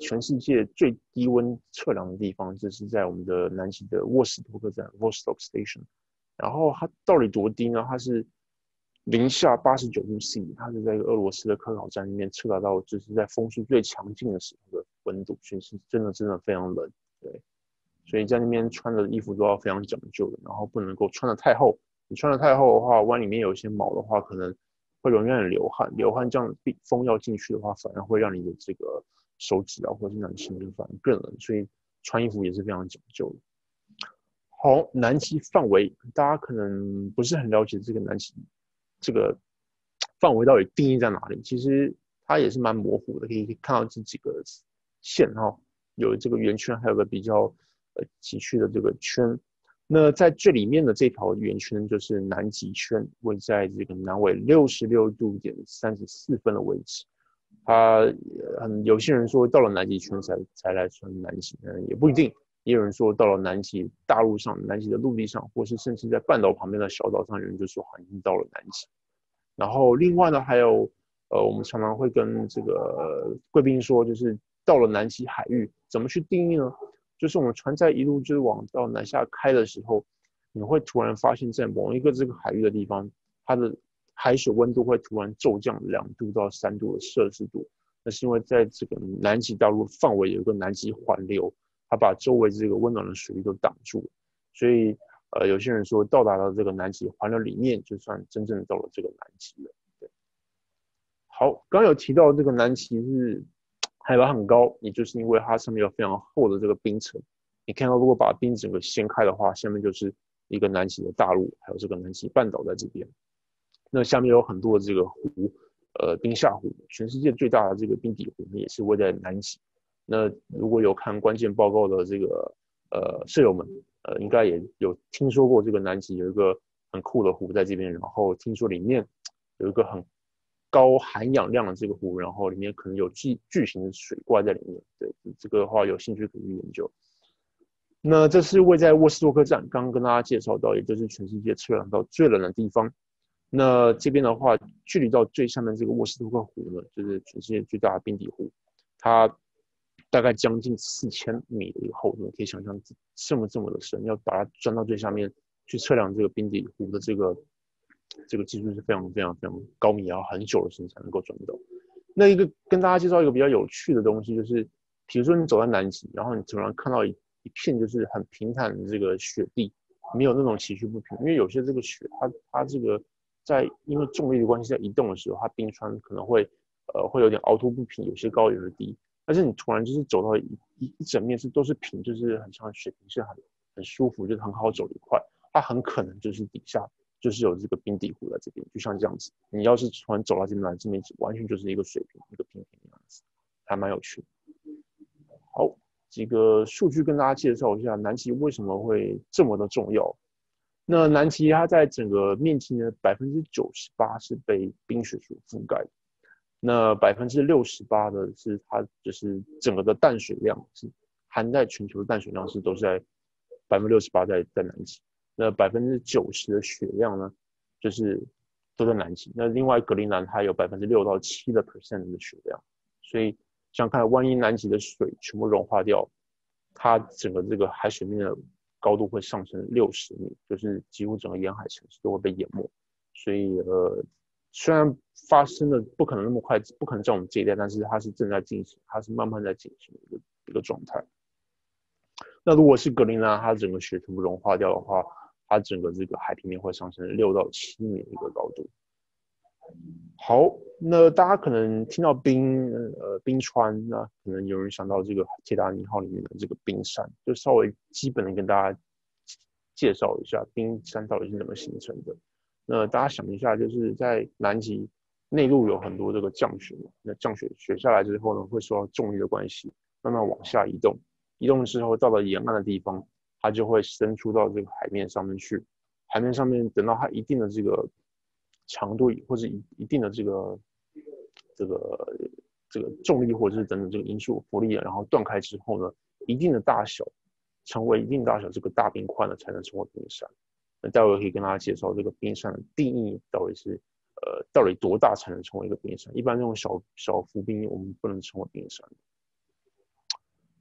全世界最低温测量的地方，就是在我们的南极的沃斯托克站 （Vostok Station）。然后它到底多低呢？它是零下八十九度 C， 它是在俄罗斯的科考站里面测达到，就是在风速最强劲的时候的温度，所以是真的真的非常冷。对，所以在那边穿的衣服都要非常讲究的，然后不能够穿的太厚。你穿的太厚的话，湾里面有一些毛的话，可能会容易让你流汗。流汗这样风要进去的话，反而会让你的这个手指啊，或者是让你身体反而更冷。所以穿衣服也是非常讲究的。好，南极范围，大家可能不是很了解这个南极这个范围到底定义在哪里。其实它也是蛮模糊的，可以看到这几个线哈，有这个圆圈，还有个比较呃崎岖的这个圈。那在最里面的这条圆圈就是南极圈，位在这个南纬六十六度点三十四分的位置。它嗯，有些人说到了南极圈才才来穿南极，嗯，也不一定。也有人说到了南极大陆上、南极的陆地上，或是甚至在半岛旁边的小岛上，有人就说已经到了南极。然后另外呢，还有呃，我们常常会跟这个贵宾说，就是到了南极海域，怎么去定义呢？就是我们船在一路就是往到南下开的时候，你会突然发现，在某一个这个海域的地方，它的海水温度会突然骤降两度到三度的摄氏度。那是因为在这个南极大陆范围有一个南极环流。它把周围这个温暖的水域都挡住了，所以呃，有些人说到达了这个南极环流里面，就算真正到了这个南极了。对，好，刚刚有提到这个南极是海拔很高，也就是因为它上面有非常厚的这个冰层。你看到，如果把冰整个掀开的话，下面就是一个南极的大陆，还有这个南极半岛在这边。那下面有很多的这个湖，呃，冰下湖，全世界最大的这个冰底湖也是位在南极。那如果有看关键报告的这个呃舍友们，呃，应该也有听说过这个南极有一个很酷的湖在这边，然后听说里面有一个很高含氧量的这个湖，然后里面可能有巨巨型的水怪在里面。对，这个的话有兴趣可以去研究。那这是位在沃斯托克站，刚刚跟大家介绍到，也就是全世界测量到最冷的地方。那这边的话，距离到最下面这个沃斯托克湖呢，就是全世界最大的冰底湖，它大概将近四千米的一个厚度，可以想象这么这么的深，要把它钻到最下面去测量这个冰底湖的这个这个技术是非常非常非常高明，要很久的时间才能够钻到。那一个跟大家介绍一个比较有趣的东西，就是比如说你走在南极，然后你突然看到一一片就是很平坦的这个雪地，没有那种崎岖不平，因为有些这个雪它它这个在因为重力的关系在移动的时候，它冰川可能会呃会有点凹凸不平，有些高有些低。但是你突然就是走到一一一整面是都是平，就是很像水平是很很舒服，就是很好走的一块，它很可能就是底下就是有这个冰底湖在这边，就像这样子。你要是突然走到这边来，这边完全就是一个水平，一个平平的样子，还蛮有趣的。好，几个数据跟大家介绍一下南极为什么会这么的重要。那南极它在整个面积呢，百分之九十八是被冰雪所覆盖的。那百分之六十八的是它就是整个的淡水量是含在全球的淡水量是都是在百分之六十八在在南极。那百分之九十的雪量呢，就是都在南极。那另外格陵兰它有百分之六到七的 percent 的雪量，所以想看万一南极的水全部融化掉，它整个这个海水面的高度会上升六十米，就是几乎整个沿海城市都会被淹没。所以呃。虽然发生的不可能那么快，不可能在我们这一代，但是它是正在进行，它是慢慢在进行的一个一个状态。那如果是格陵兰，它整个雪全部融化掉的话，它整个这个海平面会上升六到七米的一个高度。好，那大家可能听到冰呃冰川，那可能有人想到这个铁达尼号里面的这个冰山，就稍微基本的跟大家介绍一下冰山到底是怎么形成的。那大家想一下，就是在南极内陆有很多这个降雪，那降雪雪下来之后呢，会受到重力的关系，慢慢往下移动，移动之后到了沿岸的地方，它就会伸出到这个海面上面去。海面上面等到它一定的这个长度或者一一定的这个这个这个重力或者是等等这个因素浮力，然后断开之后呢，一定的大小成为一定大小这个大冰块呢，才能成为冰山。那待会可以跟大家介绍这个冰山的定义到底是呃到底多大才能成为一个冰山？一般这种小小浮冰我们不能称为冰山。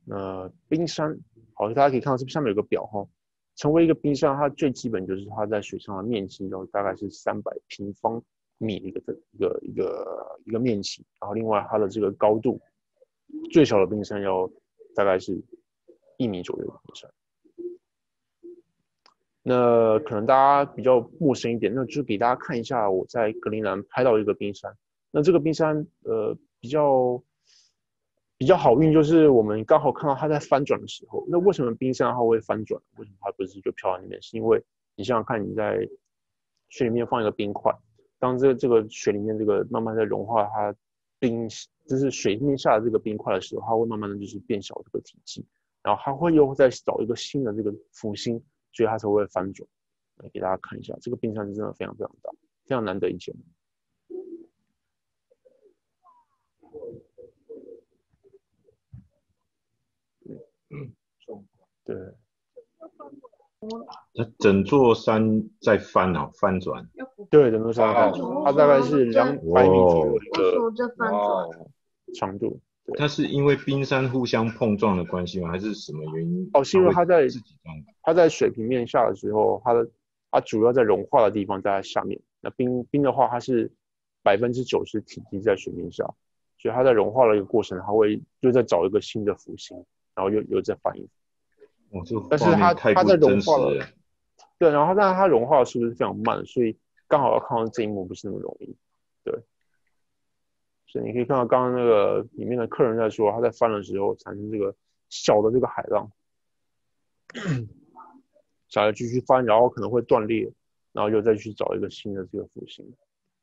那冰山，好，大家可以看到这上面有个表哈，成为一个冰山，它最基本就是它在水上的面积，然后大概是三百平方米的一个一个一个一个面积，然后另外它的这个高度，最小的冰山要大概是一米左右的冰山。那可能大家比较陌生一点，那就给大家看一下我在格陵兰拍到一个冰山。那这个冰山呃比较比较好运，就是我们刚好看到它在翻转的时候。那为什么冰山它会翻转？为什么它不是就飘在那边？是因为你想想看，你在水里面放一个冰块，当这个这个水里面这个慢慢在融化它冰，就是水面下的这个冰块的时候，它会慢慢的就是变小这个体积，然后它会又再找一个新的这个浮星。所以它才会翻转。来给大家看一下，这个冰山是真的非常非常大，非常难得一见。对， 它整座山在翻啊，翻转。 对，整座山翻转，它大概是两百米左右的一个哦长度。 它是因为冰山互相碰撞的关系吗？还是什么原因？ 哦，是因为它在它在水平面下的时候，它的它主要在融化的地方在下面。那冰冰的话，它是百分之九十体积在水面下，所以它在融化的一个过程，它会又再找一个新的浮星，然后又又再反应。 哦，这个但是它它在融化了， 对，然后但是它融化的速度是非常慢，所以刚好要看到这一幕不是那么容易，对。所以你可以看到刚刚那个里面的客人在说，他在翻的时候产生这个小的这个海浪，想要继续翻，然后可能会断裂，然后又再去找一个新的这个浮星。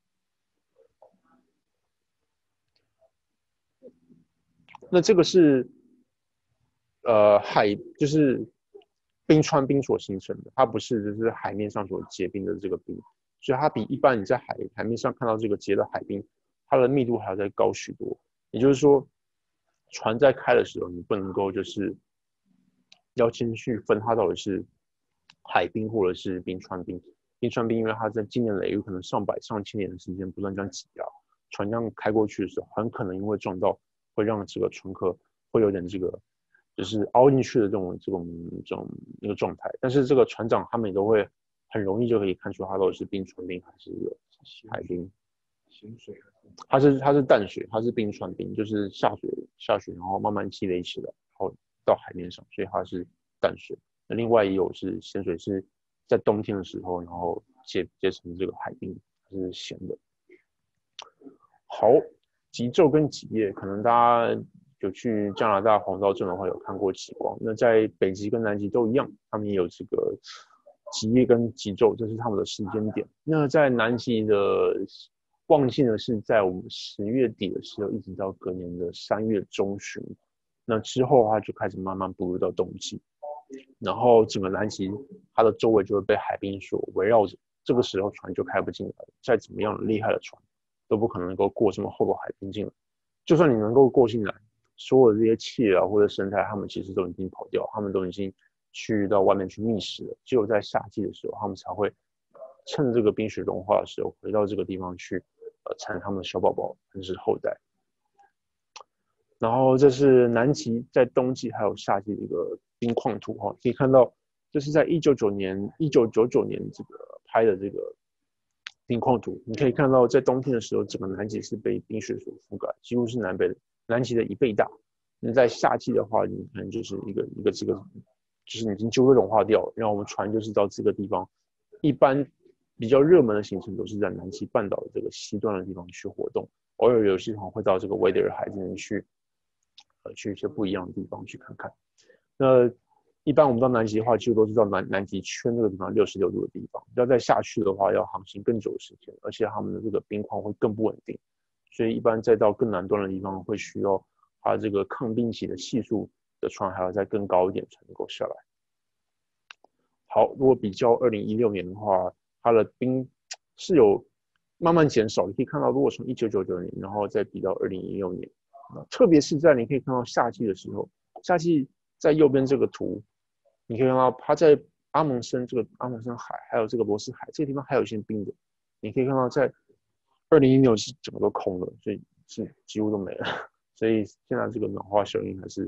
那这个是呃海，就是冰川冰所形成的，它不是就是海面上所结冰的这个冰，所以它比一般你在海海面上看到这个结的海冰，它的密度还要再高许多。也就是说，船在开的时候，你不能够就是要先去分它到底是海冰或者是冰川冰。冰川冰因为它在经年累月，可能上百上千年的时间不断这样挤压，船这样开过去的时候，很可能因为撞到，会让这个船壳会有点这个就是凹进去的这种这种这种一个状态。但是这个船长他们也都会很容易就可以看出它到底是冰川冰还是海冰。 咸水， 它是它是淡水，它是冰川冰，就是下水下水，然后慢慢积累起来，然后到海面上，所以它是淡水。那另外也有是咸水，是在冬天的时候，然后结结成这个海冰，它是咸的。好，极昼跟极夜，可能大家有去加拿大黄道镇的话，有看过极光。那在北极跟南极都一样，他们也有这个极夜跟极昼，这是他们的时间点。那在南极的旺季呢，是在我们十月底的时候，一直到隔年的三月中旬。那之后的话，就开始慢慢步入到冬季，然后整个南极它的周围就会被海冰所围绕着。这个时候船就开不进来了，再怎么样的厉害的船，都不可能能够过这么厚的海冰进来。就算你能够过进来，所有的这些企鹅啊或者生态，它们其实都已经跑掉，它们都已经去到外面去觅食了。只有在夏季的时候，它们才会趁这个冰雪融化的时候，回到这个地方去。呃，产他们的小宝宝，甚至是后代。然后这是南极在冬季还有夏季的一个冰况图哈，可以看到这是在一九九九年、一九九九年这个拍的这个冰况图。你可以看到，在冬天的时候，整个南极是被冰雪所覆盖，几乎是南北南极的一倍大。那在夏季的话，你可能就是一个一个这个，就是已经几乎融化掉了。然后我们船就是到这个地方，一般。比较热门的行程都是在南极半岛的这个西端的地方去活动，偶尔有些团会到这个维德尔海这边去，呃，去一些不一样的地方去看看。那一般我们到南极的话，几乎都是到南南极圈这个地方六十六度的地方。要再下去的话，要航行更久的时间，而且他们的这个冰况会更不稳定，所以一般再到更南端的地方，会需要它这个抗冰期的系数的船还要再更高一点才能够下来。好，如果比较二零一六年的话。它的冰是有慢慢减少，你可以看到，如果从一九九九年，然后再比到二零一六年，特别是在你可以看到夏季的时候，夏季在右边这个图，你可以看到它在阿蒙森这个阿蒙森海，还有这个罗斯海这个地方还有一些冰的，你可以看到在二零一六是整个都空了，所以是几乎都没了，所以现在这个暖化效应还是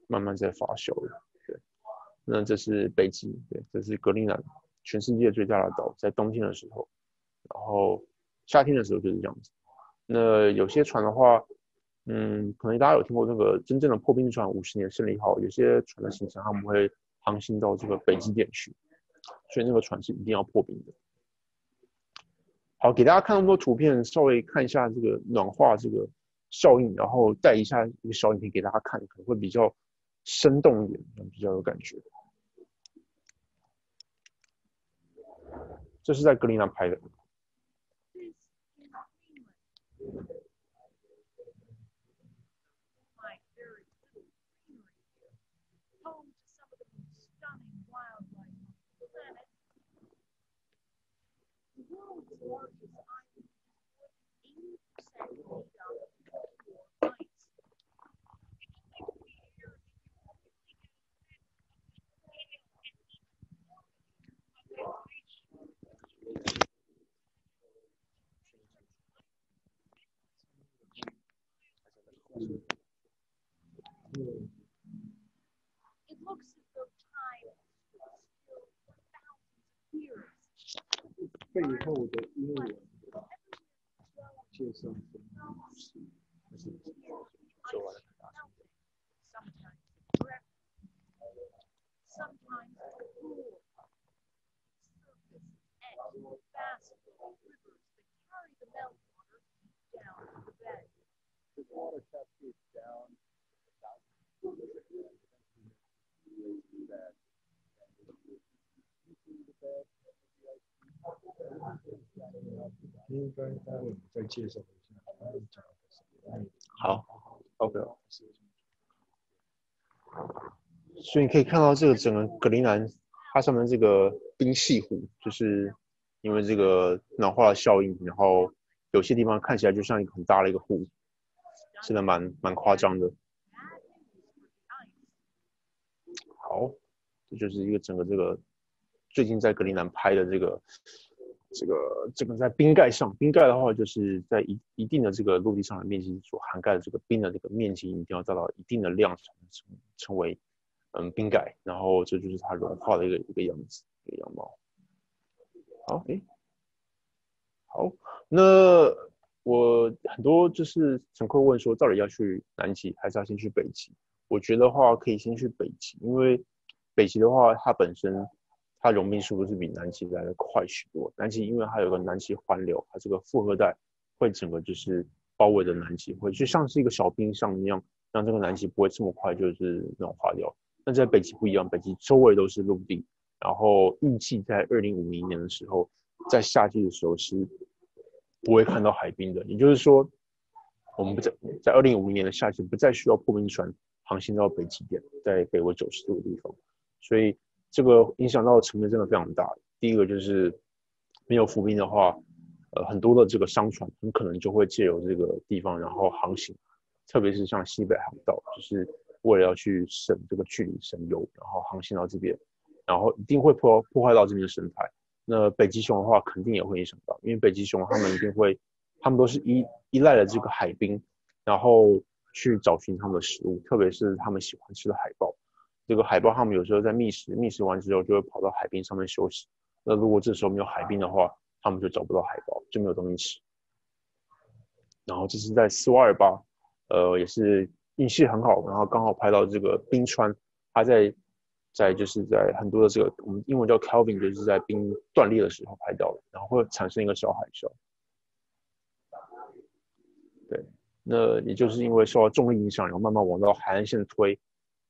慢慢在发酵了。对，那这是北极，对，这是格陵兰，全世界最大的岛，在冬天的时候，然后夏天的时候就是这样子。那有些船的话，嗯，可能大家有听过那个真正的破冰船五十年胜利号，有些船的行程他们会航行到这个北极点去，所以那个船是一定要破冰的。好，给大家看那么多图片，稍微看一下这个暖化这个效应，然后带一下一个小影片给大家看，可能会比较生动一点，比较有感觉。这是在格陵兰拍的。 背后的英文介绍说完了。 应该待会你再介绍一下。 好 ，OK。所以你可以看到这个整个格陵兰，它上面这个冰系湖，就是因为这个暖化的效应，然后有些地方看起来就像一个很大的一个湖，真的蛮蛮夸张的。好，这就是一个整个这个最近在格陵兰拍的这个。这个这个在冰盖上，冰盖的话就是在一一定的这个陆地上的面积所涵盖的这个冰的这个面积一定要达到一定的量才能成成为嗯冰盖，然后这就是它融化的一个一个样子，一个样貌。好，哎，好，那我很多就是乘客问说，到底要去南极还是要先去北极？我觉得话可以先去北极，因为北极的话它本身。它融冰速度是比南极来的快许多。南极因为它有个南极环流，它这个复合带会整个就是包围着南极，会就像是一个小冰箱一样，让这个南极不会这么快就是暖化掉。但在北极不一样，北极周围都是陆地，然后预计在二零五零年的时候，在夏季的时候是不会看到海冰的。也就是说，我们不在在二零五零年的夏季不再需要破冰船航行到北极点，在北纬九十度的地方，所以。这个影响到的层面真的非常大。第一个就是没有浮冰的话，呃，很多的这个商船很可能就会借由这个地方然后航行，特别是像西北航道，就是为了要去省这个距离、省油，然后航行到这边，然后一定会破破坏到这边的生态。那北极熊的话，肯定也会影响到，因为北极熊它们一定会，它们都是依依赖了这个海冰，然后去找寻它们的食物，特别是它们喜欢吃的海豹。这个海豹它们有时候在觅食，觅食完之后就会跑到海冰上面休息。那如果这时候没有海冰的话，它们就找不到海豹，就没有东西吃。然后这是在斯瓦尔巴，呃，也是运气很好，然后刚好拍到这个冰川，它在在就是在很多的这个我们英文叫 Calvin， 就是在冰断裂的时候拍到的，然后会产生一个小海啸。对，那也就是因为受到重力影响，然后慢慢往到海岸线推。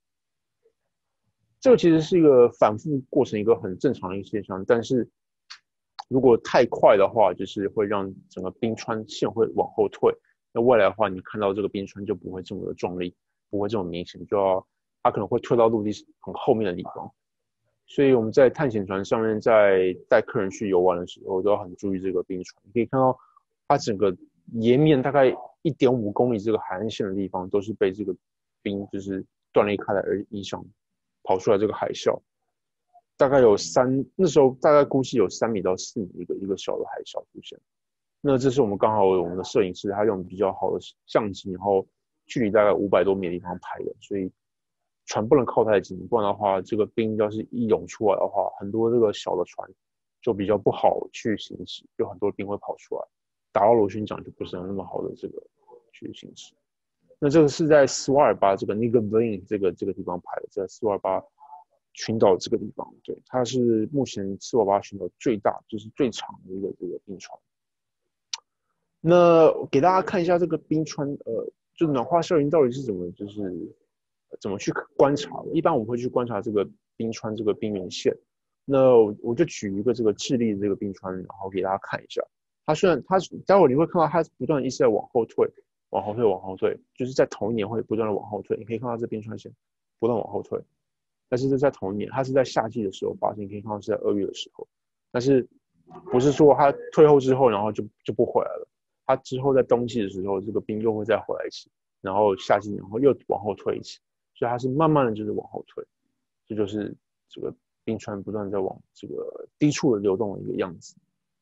这个其实是一个反复过程，一个很正常的一个现象。但是如果太快的话，就是会让整个冰川线会往后退。那未来的话，你看到这个冰川就不会这么的壮丽，不会这么明显，就要它可能会退到陆地很后面的地方。所以我们在探险船上面，在带客人去游玩的时候，都要很注意这个冰川。你可以看到它整个沿面大概 一点五公里这个海岸线的地方，都是被这个冰就是断裂开来而影响。跑出来这个海啸，大概有三，那时候大概估计有三米到四米一个一个小的海啸出现。那这是我们刚好我们的摄影师他用比较好的相机，然后距离大概五百多米的地方拍的，所以船不能靠太近，不然的话，这个冰要是一涌出来的话，很多这个小的船就比较不好去行驶，有很多冰会跑出来，打到螺旋桨就不是那么好的这个去行驶。那这个是在斯瓦尔巴这个 Nightbane 这个这个地方拍的，在斯瓦尔巴群岛这个地方，对，它是目前斯瓦尔巴群岛最大，就是最长的一个这个冰川。那给大家看一下这个冰川，呃，就暖化效应到底是怎么，就是怎么去观察的。一般我们会去观察这个冰川这个冰原线。那我就举一个这个智利的这个冰川，然后给大家看一下。它虽然它待会儿你会看到它不断一直在往后退，往后退，往后退，就是在同一年会不断的往后退。你可以看到这冰川线不断往后退。但是这在同一年，它是在夏季的时候发生，你可以看到是在二月的时候，但是不是说它退后之后，然后就就不回来了，它之后在冬季的时候，这个冰又会再回来一次，然后夏季然后又往后退一次，所以它是慢慢的就是往后退，这就是这个冰川不断在往这个低处的流动的一个样子。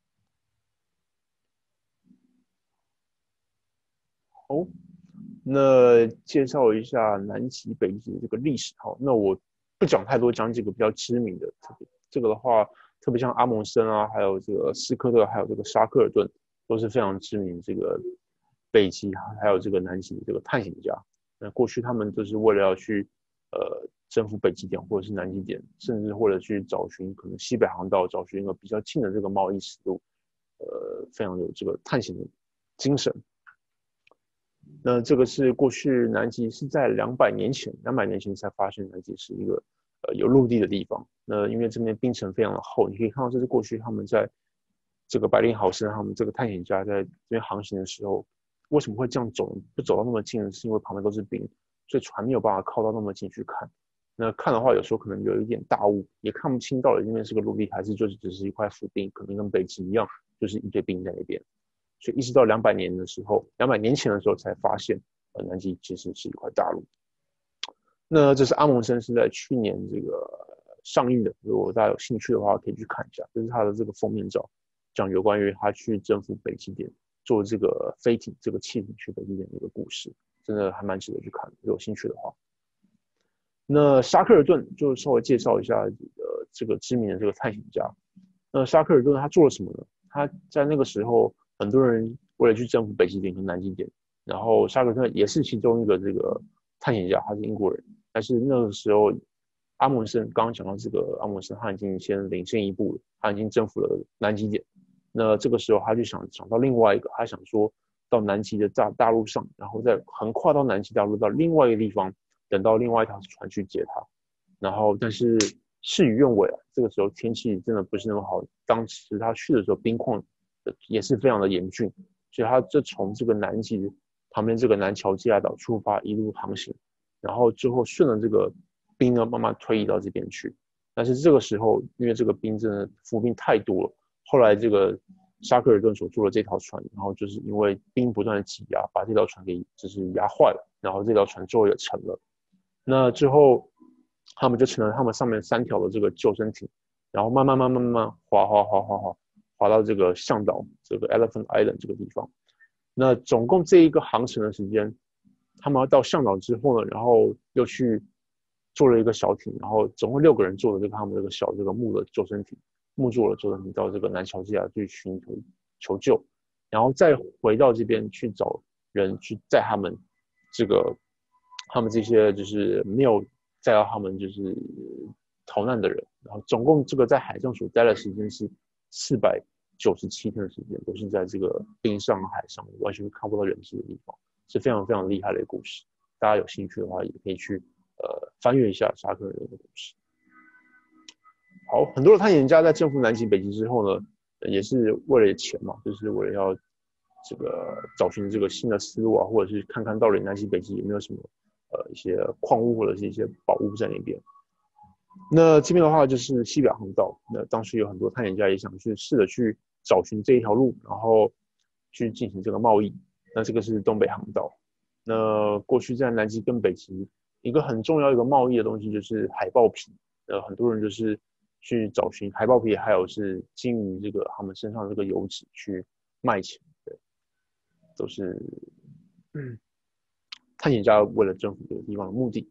好，那介绍一下南极、北极的这个历史。好，那我不讲太多，讲几个比较知名的。特别这个的话，特别像阿蒙森啊，还有这个斯科特，还有这个沙克尔顿，都是非常知名这个北极还有这个南极的这个探险家。那过去他们都是为了要去呃征服北极点或者是南极点，甚至为了去找寻可能西北航道，找寻一个比较近的这个贸易丝路，呃，非常有这个探险的精神。那这个是过去南极是在两百年前，两百年前才发现南极是一个呃有陆地的地方。那因为这边冰层非常的厚，你可以看到这是过去他们在这个白令豪森他们这个探险家在这边航行的时候，为什么会这样走，不走到那么近呢？是因为旁边都是冰，所以船没有办法靠到那么近去看。那看的话，有时候可能有一点大雾，也看不清到底那边是个陆地还是就是只是一块浮冰，可能跟北极一样，就是一堆冰在那边。所以一直到两百年的时候，两百年前的时候才发现，呃，南极其实是一块大陆。那这是阿蒙森是在去年这个上映的，如果大家有兴趣的话，可以去看一下，这是他的这个封面照，讲有关于他去征服北极点，做这个飞艇、这个气艇去北极点的一个故事，真的还蛮值得去看的，有兴趣的话。那沙克尔顿就稍微介绍一下，呃，这个知名的这个探险家。那沙克尔顿他做了什么呢？他在那个时候，很多人为了去征服北极点和南极点，然后沙克尔顿也是其中一个这个探险家，他是英国人。但是那个时候，阿蒙森刚刚讲到这个阿蒙森，他已经先领先一步了，他已经征服了南极点。那这个时候他就想想到另外一个，他想说到南极的大大陆上，然后再横跨到南极大陆到另外一个地方，等到另外一条船去接他。然后但是事与愿违啊，这个时候天气真的不是那么好，当时他去的时候冰况也是非常的严峻，所以他就从这个南极旁边这个南乔治亚岛出发，一路航行，然后之后顺着这个冰呢慢慢推移到这边去。但是这个时候因为这个冰真的浮冰太多了，后来这个沙克尔顿所做的这条船，然后就是因为冰不断的挤压，把这条船给就是压坏了，然后这条船最后也沉了。那之后他们就成了他们上面三条的这个救生艇，然后慢慢慢慢慢慢滑滑滑滑滑滑到这个向导这个 Elephant Island 这个地方。那总共这一个航程的时间，他们要到向导之后呢，然后又去做了一个小艇，然后总共六个人坐的这个他们这个小这个木的救生艇，木做的救生艇到这个南乔治亚去寻求求救，然后再回到这边去找人去载他们这个他们这些就是没有载到他们就是逃难的人，然后总共这个在海上所待的时间是四百九十七天的时间，都是在这个冰上海上完全看不到人质的地方，是非常非常厉害的一个故事。大家有兴趣的话，也可以去呃翻阅一下沙克尔顿的故事。好，很多的探险家在征服南极、北极之后呢，也是为了钱嘛，就是为了要这个找寻这个新的思路啊，或者是看看到底南极、北极有没有什么呃一些矿物或者是一些宝物在那边。那这边的话就是西北航道，那当时有很多探险家也想去试着去找寻这一条路，然后去进行这个贸易。那这个是东北航道。那过去在南极跟北极，一个很重要一个贸易的东西就是海豹皮。呃，很多人就是去找寻海豹皮，还有是鲸鱼这个他们身上的这个油脂去卖钱，对，都是嗯探险家为了征服这个地方的目的。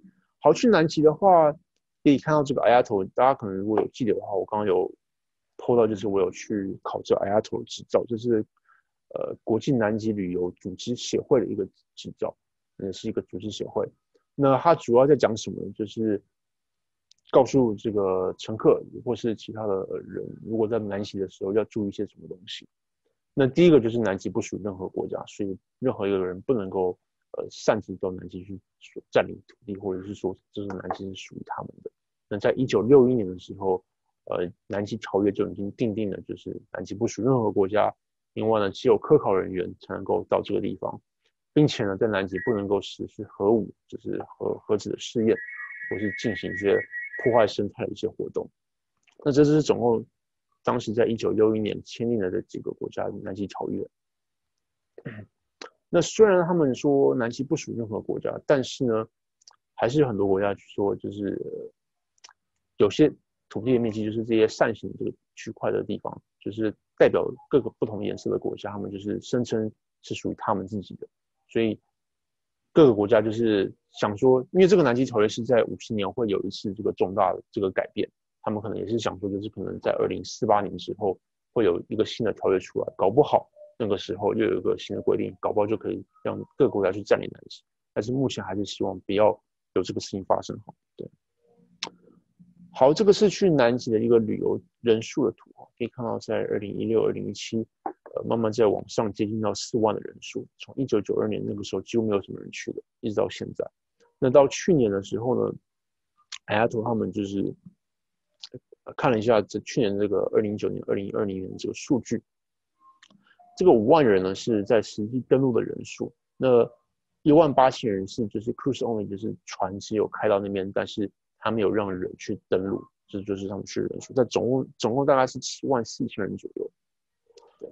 好，去南极的话，可以看到这个 I A T O， 大家可能如果有记得的话，我刚刚有 po 到，就是我有去考这 I A T O 的执照，这是呃国际南极旅游组织协会的一个执照，也是一个组织协会。那它主要在讲什么呢？就是告诉这个乘客或是其他的人，如果在南极的时候要注意一些什么东西。那第一个就是南极不属于任何国家，所以任何一个人不能够呃擅自到南极去占领土地，或者是说这是南极是属于他们的。那在一九六一年的时候，呃，南极条约就已经订定了，就是南极不属于任何国家。另外呢，只有科考人员才能够到这个地方，并且呢，在南极不能够实施核武，就是核核子的试验，或是进行一些破坏生态的一些活动。那这是总共当时在一九六一年签订了的几个国家的南极条约。那虽然他们说南极不属于任何国家，但是呢，还是有很多国家去说，就是有些土地的面积，就是这些扇形这个区块的地方，就是代表各个不同颜色的国家，他们就是声称是属于他们自己的。所以各个国家就是想说，因为这个南极条约是在五十年会有一次这个重大的这个改变，他们可能也是想说，就是可能在二零四八年之后会有一个新的条约出来，搞不好那个时候又有一个新的规定，搞不好就可以让各个国家去占领南极。但是目前还是希望不要有这个事情发生。对，好，这个是去南极的一个旅游人数的图，可以看到在二零一六、二零一七，呃，慢慢在往上接近到四万的人数。从一九九二年那个时候几乎没有什么人去的，一直到现在。那到去年的时候呢 ，I A T O 他们就是看了一下这去年这个二零一九年、二零二零年的这个数据，这个五万人呢是在实际登陆的人数，那一万八千人是就是 cruise only， 就是船只有开到那边，但是他没有让人去登陆，这就是他们去的人数。但总共总共大概是七万四千人左右。对，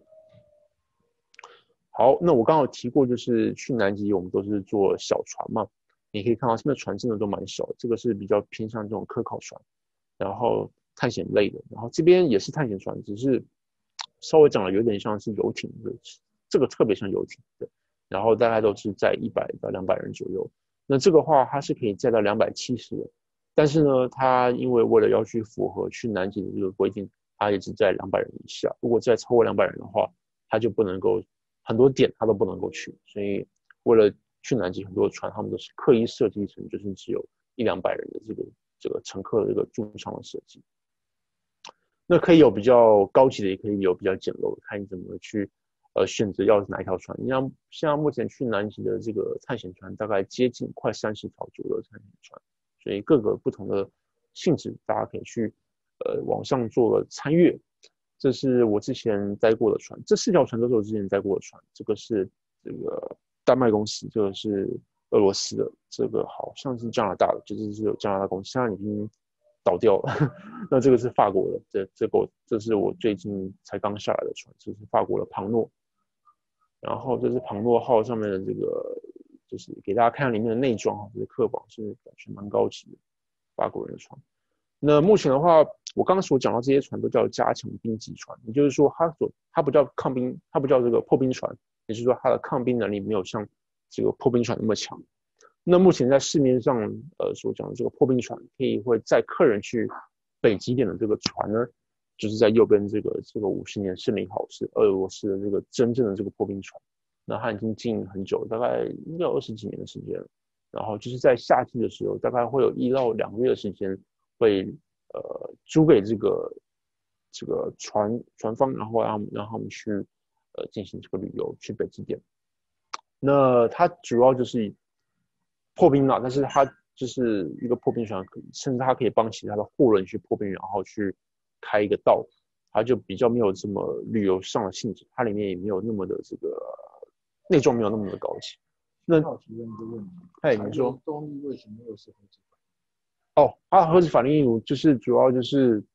好，那我刚刚有提过，就是去南极我们都是坐小船嘛，你可以看到这边的船真的都蛮小的，这个是比较偏向这种科考船，然后探险类的，然后这边也是探险船，只是稍微长得有点像是游艇，这个特别像游艇的，然后大概都是在一百到两百人左右。那这个话它是可以载到两百七十人，但是呢，它因为为了要去符合去南极的这个规定，它也只在两百人以下。如果再超过两百人的话，它就不能够很多点它都不能够去。所以为了去南极，很多船他们都是刻意设计成就是只有一两百人的这个这个乘客的这个驻舱的设计。那可以有比较高级的，也可以有比较简陋的，看你怎么去呃选择要哪一条船。像像目前去南极的这个探险船，大概接近快三十条左右的探险船，所以各个不同的性质，大家可以去呃网上做个参阅。这是我之前待过的船，这四条船都是我之前待过的船。这个是这个丹麦公司，这个是俄罗斯的，这个好像是加拿大的，就是是有加拿大公司，现在已经倒掉了。那这个是法国的，这这个这是我最近才刚下来的船，这是法国的庞诺。然后这是庞诺号上面的这个，就是给大家看里面的内装，这是客房，是感觉蛮高级的法国人的船。那目前的话，我刚刚所讲到这些船都叫加强兵级船，也就是说它所它不叫抗兵，它不叫这个破冰船，也就是说它的抗兵能力没有像这个破冰船那么强。那目前在市面上呃所讲的这个破冰船，可以会载客人去北极点的这个船呢，就是在右边这个这个五十年胜利号是俄罗斯的这个真正的这个破冰船。那它已经经营很久，大概应该有二十几年的时间了。然后就是在夏季的时候，大概会有一到两个月的时间会呃租给这个这个船船方，然后让让他们去呃进行这个旅游去北极点。那它主要就是破冰啦，但是它就是一个破冰船，甚至它可以帮其他的货轮去破冰，然后去开一个道，它就比较没有这么旅游上的性质，它里面也没有那么的这个内装没有那么的高级。那我提问一个问题， 哎，你说动力为什么又是核子反应？哦，它核子反应炉就是主要就是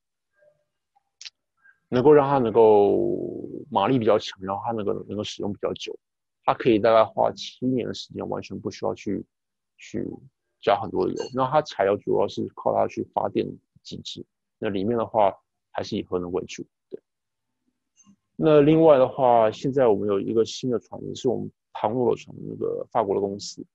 能够让它能够马力比较强，然后它能够能够使用比较久，它可以大概花七年的时间，完全不需要去去加很多的油。那它材料主要是靠它去发电机制，那里面的话还是以核能为主。对。那另外的话，现在我们有一个新的船，也是我们庞诺的船，那个法国的公司，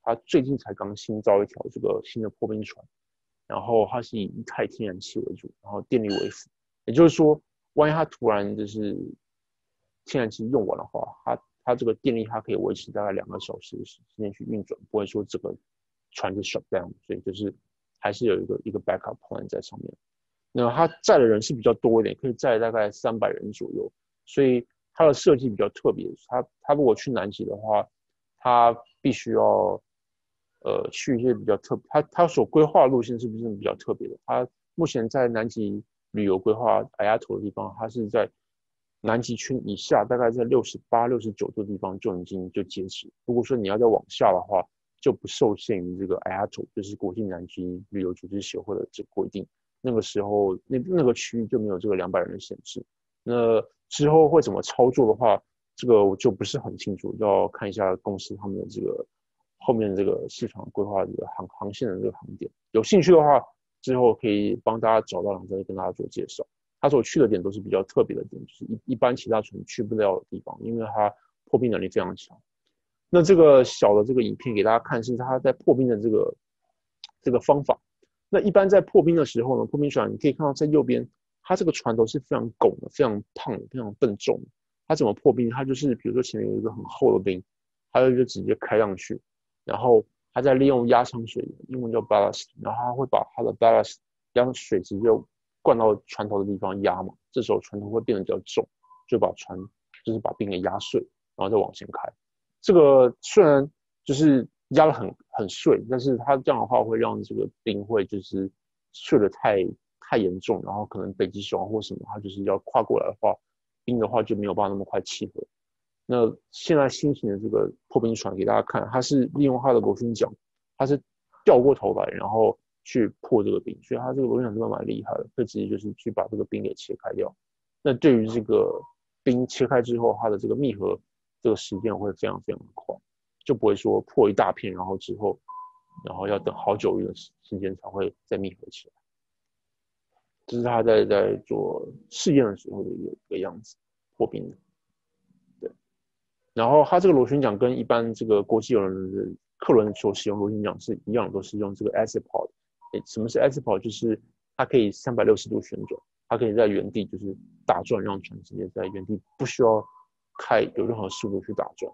它最近才刚新造一条这个新的破冰船，然后它是以液态天然气为主，然后电力为辅。也就是说，万一它突然就是天然气用完的话，它它这个电力它可以维持大概两个小时的时间去运转，不会说这个船就 shut down， 所以就是还是有一个一个 backup plan 在上面。那它载的人是比较多一点，可以载大概三百人左右，所以它的设计比较特别。它它如果去南极的话，它必须要呃去一些比较特，它它所规划的路线是不是比较特别的？它目前在南极旅游规划矮丫头的地方，它是在南极圈以下，大概在六十八、六十九度的地方就已经就截止。如果说你要再往下的话，就不受限于这个矮丫头，就是国际南极旅游组织协会的这个规定。那个时候，那那个区域就没有这个两百人的限制。那之后会怎么操作的话，这个我就不是很清楚，要看一下公司他们的这个后面这个市场规划这个航航线的这个航点。有兴趣的话，之后可以帮大家找到，然后再跟大家做介绍。他所去的点都是比较特别的点，就是一一般其他船去不了的地方，因为它破冰能力非常强。那这个小的这个影片给大家看，是他在破冰的这个这个方法。那一般在破冰的时候呢，破冰船你可以看到在右边，它这个船头是非常拱的、非常胖的、非常笨重的。它怎么破冰？它就是比如说前面有一个很厚的冰，它就直接开上去，然后它再利用压舱水，英文叫 ballast， 然后它会把它的 ballast 让水直接灌到船头的地方压嘛，这时候船头会变得比较重，就把船就是把冰给压碎，然后再往前开。这个虽然就是压得很很碎，但是它这样的话会让这个冰会就是碎得太太严重，然后可能北极熊或什么它就是要跨过来的话，冰的话就没有办法那么快契合。那现在新型的这个破冰船给大家看，它是利用它的螺旋桨，它是掉过头来，然后去破这个冰，所以它这个螺旋桨真的蛮厉害的，可以直接就是去把这个冰给切开掉。那对于这个冰切开之后，它的这个密合这个时间会非常非常的快，就不会说破一大片，然后之后，然后要等好久一个时间才会再密合起来。这是他在在做试验的时候的一个一个样子，破冰的。对，然后它这个螺旋桨跟一般这个国际游轮的客轮所使用螺旋桨是一样的，都是用这个 Azipod。什么是 Azipod？ 就是它可以三百六十度旋转，它可以在原地就是打转，让船直接在原地不需要开有任何速度去打转。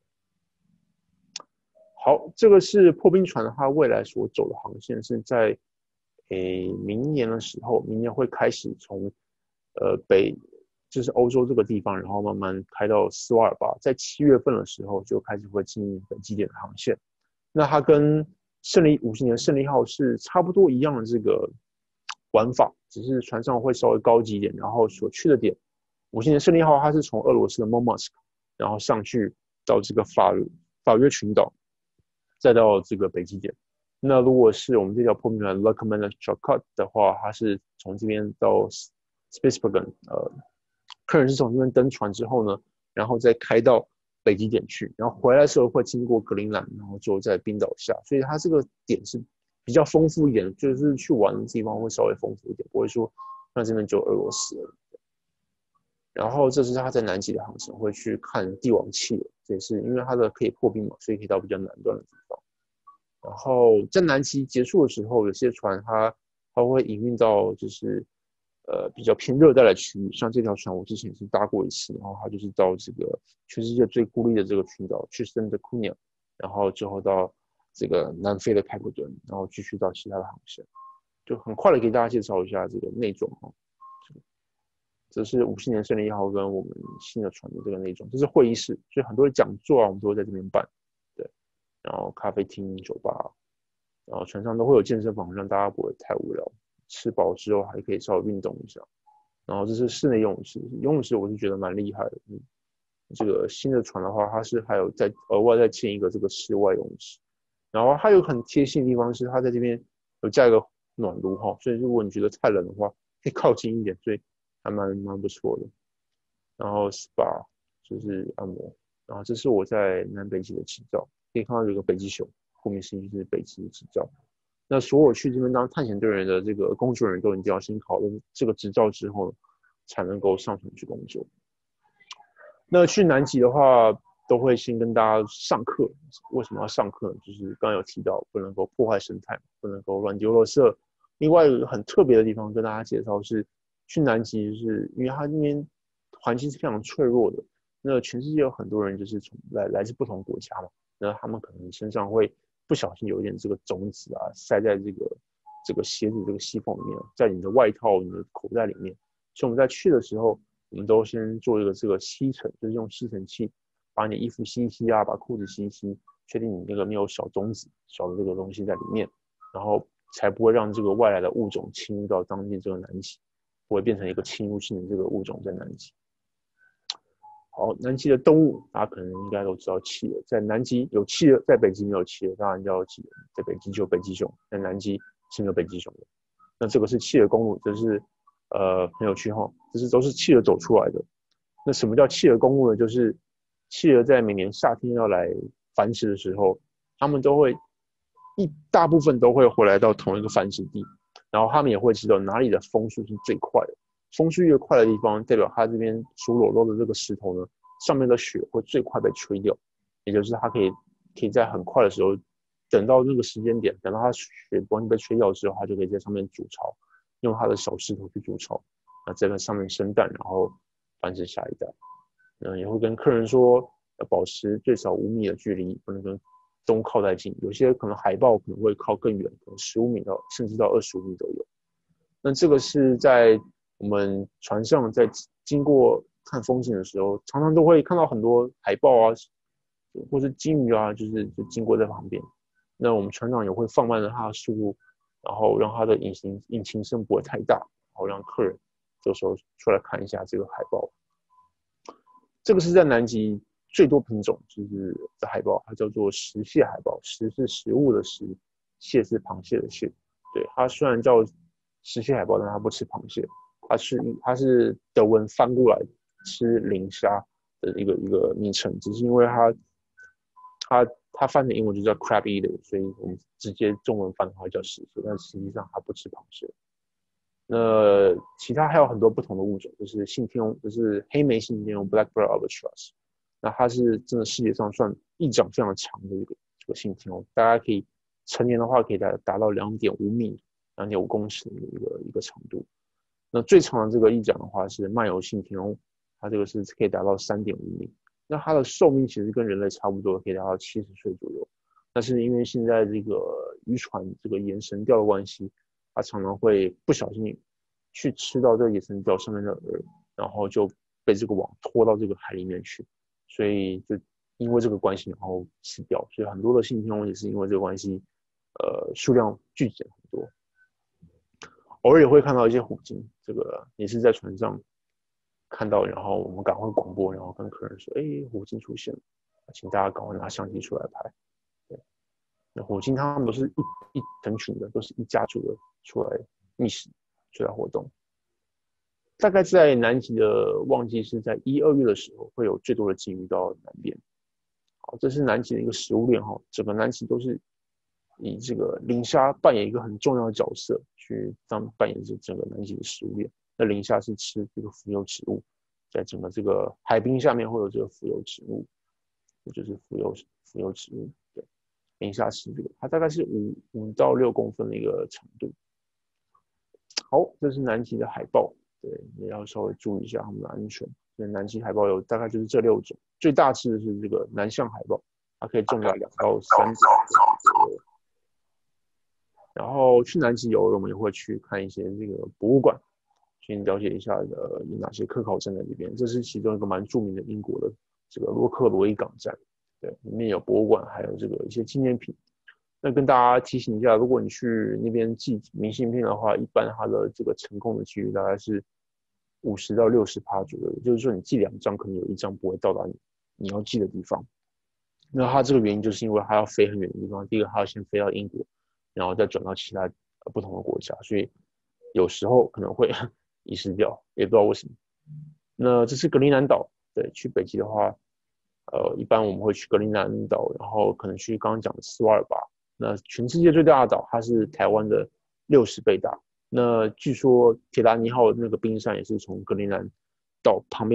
好，这个是破冰船它未来所走的航线是在诶明年的时候，明年会开始从呃北就是欧洲这个地方，然后慢慢开到斯瓦尔巴，在七月份的时候就开始会进入北极点的航线。那它跟胜利五十年胜利号是差不多一样的这个玩法，只是船上会稍微高级一点，然后所去的点，五十年胜利号它是从俄罗斯的 Murmansk， 然后上去到这个法法约群岛，再到这个北极点。那如果是我们这条破冰船 Lokomotiv 的话，它是从这边到 Spitsbergen， 呃，客人是从这边登船之后呢，然后再开到北极点去，然后回来的时候会经过格陵兰，然后最后在冰岛下，所以它这个点是比较丰富一点，就是去玩的地方会稍微丰富一点，不会说那这边只有俄罗斯了。然后这是他在南极的航程，会去看帝王气，这也是因为它的可以破冰嘛，所以可以到比较南端的地方。然后在南极结束的时候，有些船它它会营运到就是呃比较偏热带的区域，像这条船我之前是搭过一次，然后它就是到这个全世界最孤立的这个群岛去圣德库涅，然后之后到这个南非的开普敦，然后继续到其他的航线，就很快的给大家介绍一下这个内容哈。这是五十年胜利号跟我们新的船的这个内容，这是会议室，所以很多的讲座啊，我们都会在这边办，对，然后咖啡厅、酒吧，然后船上都会有健身房，让大家不会太无聊，吃饱之后还可以稍微运动一下。然后这是室内游泳池，游泳池我是觉得蛮厉害的，嗯，这个新的船的话，它是还有再额外再建一个这个室外游泳池，然后它有很贴心的地方是它在这边有加一个暖炉哈，所以如果你觉得太冷的话，可以靠近一点，所以还蛮蛮不错的。然后 S P A 就是按摩，然后这是我在南北极的执照，可以看到有个北极熊，顾名思义就是北极的执照。那所有去这边当探险队员的这个工作人员都一定要先考了这个执照之后，才能够上船去工作。那去南极的话， 都会先跟大家上课。为什么要上课呢？就是刚刚有提到，不能够破坏生态，不能够乱丢垃圾。另外有一个很特别的地方跟大家介绍是，去南极，就是因为它那边环境是非常脆弱的。那全世界有很多人就是从来来自不同国家嘛，那他们可能身上会不小心有一点这个种子啊，塞在这个这个鞋子这个细缝里面，在你的外套、你的口袋里面。所以我们在去的时候，我们都先做一个这个吸尘，就是用吸尘器把你的衣服吸一吸啊，把裤子吸一吸，确定你那个没有小种子、小的这个东西在里面，然后才不会让这个外来的物种侵入到当地这个南极，不会变成一个侵入性的这个物种在南极。好，南极的动物大家可能应该都知道企鹅，在南极有企鹅，在北极没有企鹅，当然叫企鹅，在北极就有北极熊，在南极是没有北极熊的。那这个是企鹅公路，这是呃很有趣哈，这是都是企鹅走出来的。那什么叫企鹅公路呢？就是企鹅在每年夏天要来繁殖的时候，他们都会一大部分都会回来到同一个繁殖地，然后他们也会知道哪里的风速是最快的。风速越快的地方，代表它这边所裸露的这个石头呢，上面的雪会最快被吹掉，也就是它可以可以在很快的时候，等到这个时间点，等到它雪完全被吹掉之后，它就可以在上面筑巢，用它的小石头去筑巢，那在那上面生蛋，然后繁殖下一代。嗯，也会跟客人说，要保持最少五米的距离，不能跟动物靠太近。有些可能海豹可能会靠更远，可能十五米到甚至到二十五米都有。那这个是在我们船上在经过看风景的时候，常常都会看到很多海豹啊，或是鲸鱼啊，就是就经过在旁边。那我们船长也会放慢了它的速度，然后让它的引擎引擎声不会太大，然后让客人这时候出来看一下这个海豹。这个是在南极最多品种，就是的海豹，它叫做食蟹海豹。食是食物的食，蟹是螃蟹的蟹。对，它虽然叫食蟹海豹，但它不吃螃蟹。它是它是德文翻过来吃磷虾的一个一个名称，只是因为它它它翻成英文就叫 crab eater， 所以我们直接中文翻的话叫食蟹，但实际上它不吃螃蟹。那其他还有很多不同的物种，就是信天翁，就是黑莓信天翁 （Blackbird albatross）。那它是真的世界上算翼长非常长的一个这个信天翁，大家可以成年的话可以达达到两点五米、两点五公尺的一个一个长度。那最长的这个翼展的话是漫游信天翁，它这个是可以达到三点五米。那它的寿命其实跟人类差不多，可以达到七十岁左右。但是因为现在这个渔船这个延绳钓的关系，它常常会不小心去吃到这个野生钓上面的饵，然后就被这个网拖到这个海里面去，所以就因为这个关系，然后死掉。所以很多的信天翁也是因为这个关系，呃，数量剧减很多。偶尔也会看到一些虎鲸，这个也是在船上看到，然后我们赶快广播，然后跟客人说：“哎，虎鲸出现了，请大家赶快拿相机出来拍。”对，那虎鲸它们都是一一成群的，都是一家族的出来觅食、出来活动。大概在南极的旺季是在一二月的时候，会有最多的鲸鱼到南边。好，这是南极的一个食物链哈，整个南极都是以这个磷虾扮演一个很重要的角色，去当扮演这整个南极的食物链。那磷虾是吃这个浮游植物，在整个这个海冰下面会有这个浮游植物，这就是浮游浮游植物。对，磷虾吃这个，它大概是五五到六公分的一个长度。好，这是南极的海豹，对，也要稍微注意一下它们的安全。所以南极海豹有大概就是这六种，最大只的是这个南向海豹，它可以重达两到三百左右。然后去南极游，我们也会去看一些这个博物馆，先了解一下呃有哪些科考站在这边。这是其中一个蛮著名的英国的这个洛克罗伊港站，对，里面有博物馆，还有这个一些纪念品。那跟大家提醒一下，如果你去那边寄明信片的话，一般它的这个成功的几率大概是五十到六十趴左右，也就是说你寄两张，可能有一张不会到达你你要寄的地方。那它这个原因就是因为它要飞很远的地方，第一个它要先飞到英国，然后再转到其他不同的国家，所以有时候可能会遗失掉，也不知道为什么。那这是格陵兰岛，对，去北极的话，呃，一般我们会去格陵兰岛，然后可能去刚刚讲的斯瓦尔巴。那全世界最大的岛，它是台湾的六十倍大。那据说铁达尼号那个冰山也是从格陵兰岛旁边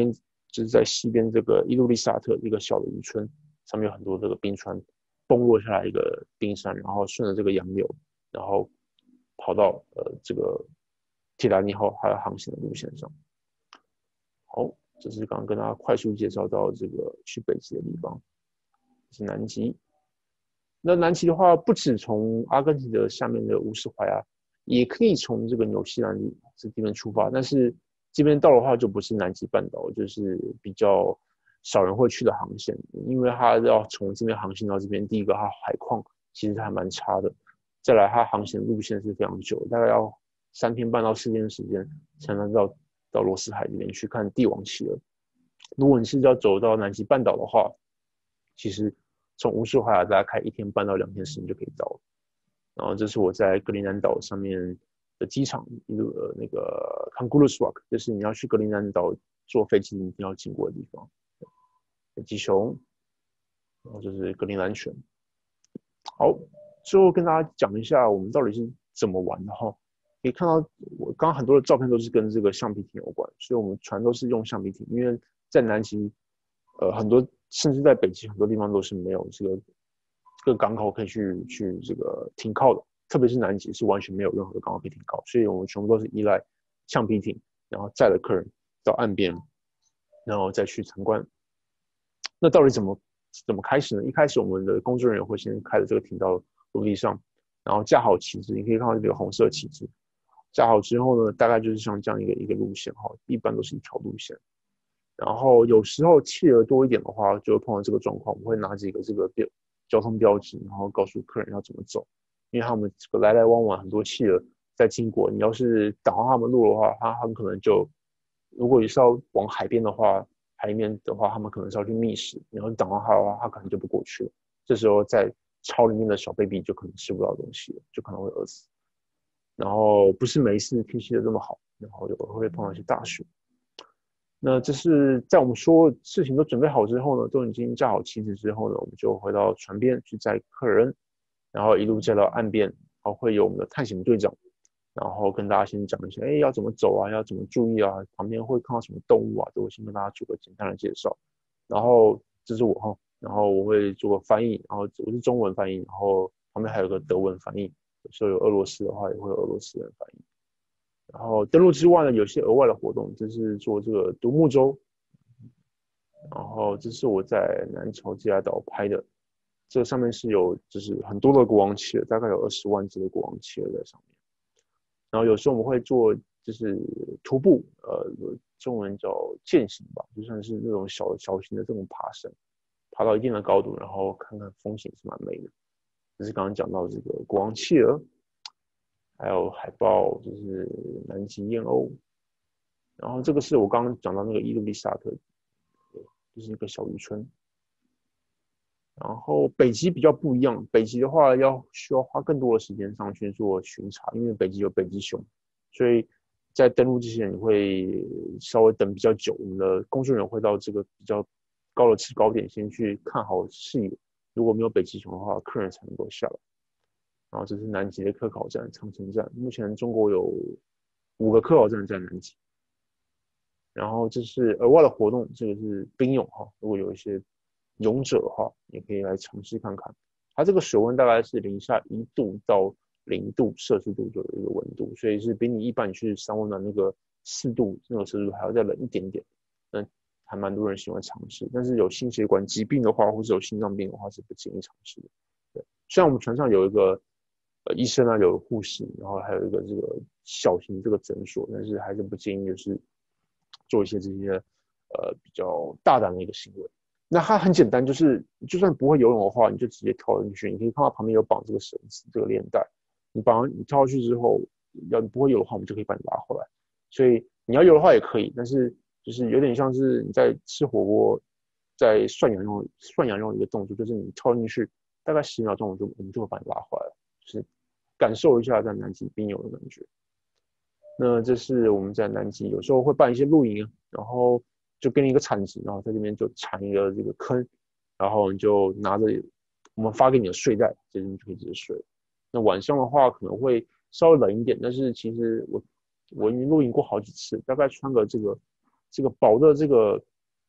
就是在西边这个伊路利萨特一个小的渔村，上面有很多这个冰川崩落下来一个冰山，然后顺着这个洋流，然后跑到呃这个铁达尼号还有航行的路线上。好，这是刚刚跟大家快速介绍到这个去北极的地方，这是南极。那南极的话，不止从阿根廷的下面的乌斯怀亚，也可以从这个纽西兰这地方出发，但是这边到的话就不是南极半岛，就是比较少人会去的航线，因为它要从这边航行到这边，第一个它海况其实还蛮差的，再来它航行路线是非常久，大概要三天半到四天的时间才能到到罗斯海这边去看帝王企鹅。如果你是要走到南极半岛的话，其实从乌斯怀亚大概开一天半到两天时间就可以到了。然后这是我在格陵兰岛上面的机场，一路呃那个 Kangaroos Rock， 就是你要去格陵兰岛坐飞机一定要经过的地方。北极熊，然后就是格陵兰犬。好，最后跟大家讲一下我们到底是怎么玩的哈。可以看到我刚刚很多的照片都是跟这个橡皮艇有关，所以我们船都是用橡皮艇，因为在南极，呃很多甚至在北极很多地方都是没有这个这个港口可以去去这个停靠的，特别是南极是完全没有任何的港口可以停靠，所以我们全部都是依赖橡皮艇，然后载了客人到岸边，然后再去参观。那到底怎么怎么开始呢？一开始我们的工作人员会先开着这个艇到陆地上，然后架好旗帜，你可以看到这个红色旗帜。架好之后呢，大概就是像这样一个一个路线哈，一般都是一条路线。然后有时候企鹅多一点的话，就会碰到这个状况，我们会拿几个这个标交通标志，然后告诉客人要怎么走，因为他们这个来来往往很多企鹅在经过，你要是挡到他们路的话，他他们可能就，如果你是要往海边的话，海面的话，他们可能是要去觅食，然后挡到他的话，他可能就不过去了。这时候在巢里面的小 baby 就可能吃不到东西了，就可能会饿死。然后不是每一次天气都这么好，然后有会碰到一些大雪。那这是在我们所有事情都准备好之后呢，都已经架好旗子之后呢，我们就回到船边去载客人，然后一路载到岸边，然后会有我们的探险队长，然后跟大家先讲一下，哎，要怎么走啊，要怎么注意啊，旁边会看到什么动物啊，都会先跟大家做个简单的介绍。然后这是我哈，然后我会做个翻译，然后我是中文翻译，然后旁边还有个德文翻译。有时候有俄罗斯的话，也会有俄罗斯人翻译。然后登陆之外呢，有些额外的活动，就是做这个独木舟。然后这是我在南乔治亚岛拍的，这个上面是有就是很多的国王企鹅，大概有二十万只的国王企鹅在上面。然后有时候我们会做就是徒步，呃，中文叫健行吧，就算是那种小小型的这种爬升，爬到一定的高度，然后看看风景是蛮美的。这是刚刚讲到这个国王企鹅，还有海豹，就是南极燕鸥。然后这个是我刚刚讲到那个伊路利萨特，就是一个小渔村。然后北极比较不一样，北极的话要需要花更多的时间上去做巡查，因为北极有北极熊，所以在登陆之前你会稍微等比较久。我们的工作人员会到这个比较高的制高点先去看好视野。如果没有北极熊的话，客人才能够下来。然后这是南极的科考站长城站，目前中国有五个科考站在南极。然后这是额外的活动，这个是冰泳哈，如果有一些泳者的话，也可以来尝试看看。它这个水温大概是零下一度到零度摄氏度左右的一个温度，所以是比你一般你去三温暖那个四度那个摄氏度还要再冷一点点。那还蛮多人喜欢尝试，但是有心血管疾病的话，或者有心脏病的话，是不建议尝试的。对，虽然我们船上有一个呃医生啊，有护士，然后还有一个这个小型这个诊所，但是还是不建议就是做一些这些呃比较大胆的一个行为。那它很简单，就是就算不会游泳的话，你就直接跳进去，你可以看到旁边有绑这个绳子，这个链带，你绑你跳下去之后，要你不会游的话，我们就可以把你拉回来。所以你要游的话也可以，但是就是有点像是你在吃火锅，在涮羊肉涮羊肉的一个动作，就是你跳进去大概十秒钟，我就我们就会把你拉回来，就是感受一下在南极冰游的感觉。那这是我们在南极有时候会办一些露营，然后就给你一个铲子，然后在这边就铲一个这个坑，然后你就拿着我们发给你的睡袋，这边就可以直接睡。那晚上的话可能会稍微冷一点，但是其实我我已经露营过好几次，大概穿个这个这个薄的这个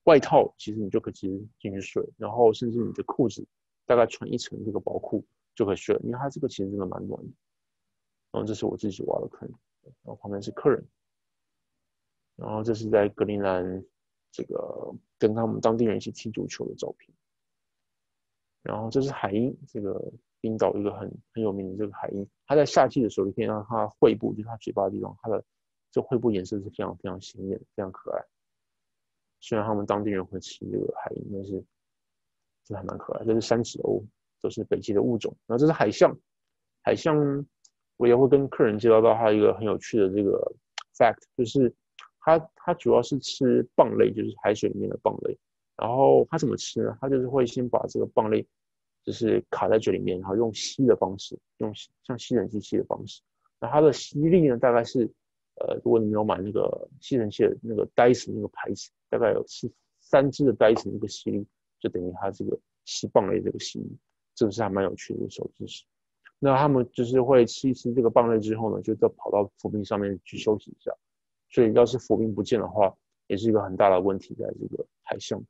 外套其实你就可以直接进去睡，然后甚至你的裤子大概穿一层这个薄裤就可以睡了，因为它这个其实真的蛮暖的。然后这是我自己挖的坑，然后旁边是客人，然后这是在格陵兰这个跟他们当地人一起踢足球的照片。然后这是海鹰，这个冰岛一个很很有名的这个海鹰，它在夏季的时候，你可以让它喙部，就是它嘴巴的地方，它的这喙部颜色是非常非常鲜艳，非常可爱。虽然他们当地人会吃这个海鹰，但是这还蛮可爱。这是三趾鸥，都是北极的物种。然后这是海象，海象我也会跟客人介绍到它一个很有趣的这个 fact， 就是它它主要是吃蚌类，就是海水里面的蚌类。然后它怎么吃呢？它就是会先把这个蚌类就是卡在嘴里面，然后用吸的方式，用像吸尘器吸的方式。那它的吸力呢，大概是呃，如果你没有买那个吸尘器的那个 Dyson 那个牌子，大概有是三支的 Dyson 那个吸力，就等于它这个吸蚌类这个吸力，这个是还蛮有趣的一个手知识。那他们就是会吃一吃这个蚌类之后呢，就再跑到浮冰上面去休息一下。所以要是浮冰不见的话，也是一个很大的问题在这个海象。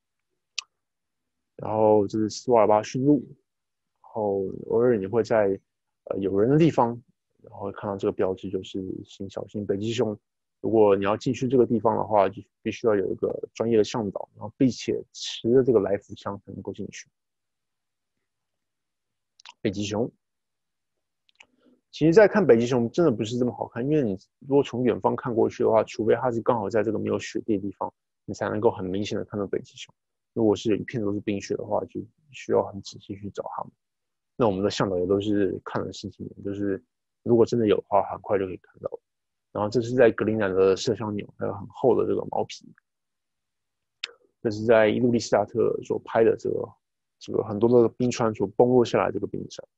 然后这是斯瓦尔巴驯鹿，然后偶尔你会在呃有人的地方，然后看到这个标志，就是请小心北极熊。如果你要进去这个地方的话，就必须要有一个专业的向导，然后并且持着这个来福枪才能够进去。北极熊，其实在看北极熊真的不是这么好看，因为你如果从远方看过去的话，除非它是刚好在这个没有雪地的地方，你才能够很明显的看到北极熊。如果是一片都是冰雪的话，就需要很仔细去找它们。那我们的向导也都是看了十几年，就是如果真的有的话，很快就可以看到。然后这是在格陵兰的麝香鸟，还有很厚的这个毛皮。这是在伊路利斯达特所拍的这个这个很多的冰川所崩落下来这个冰山。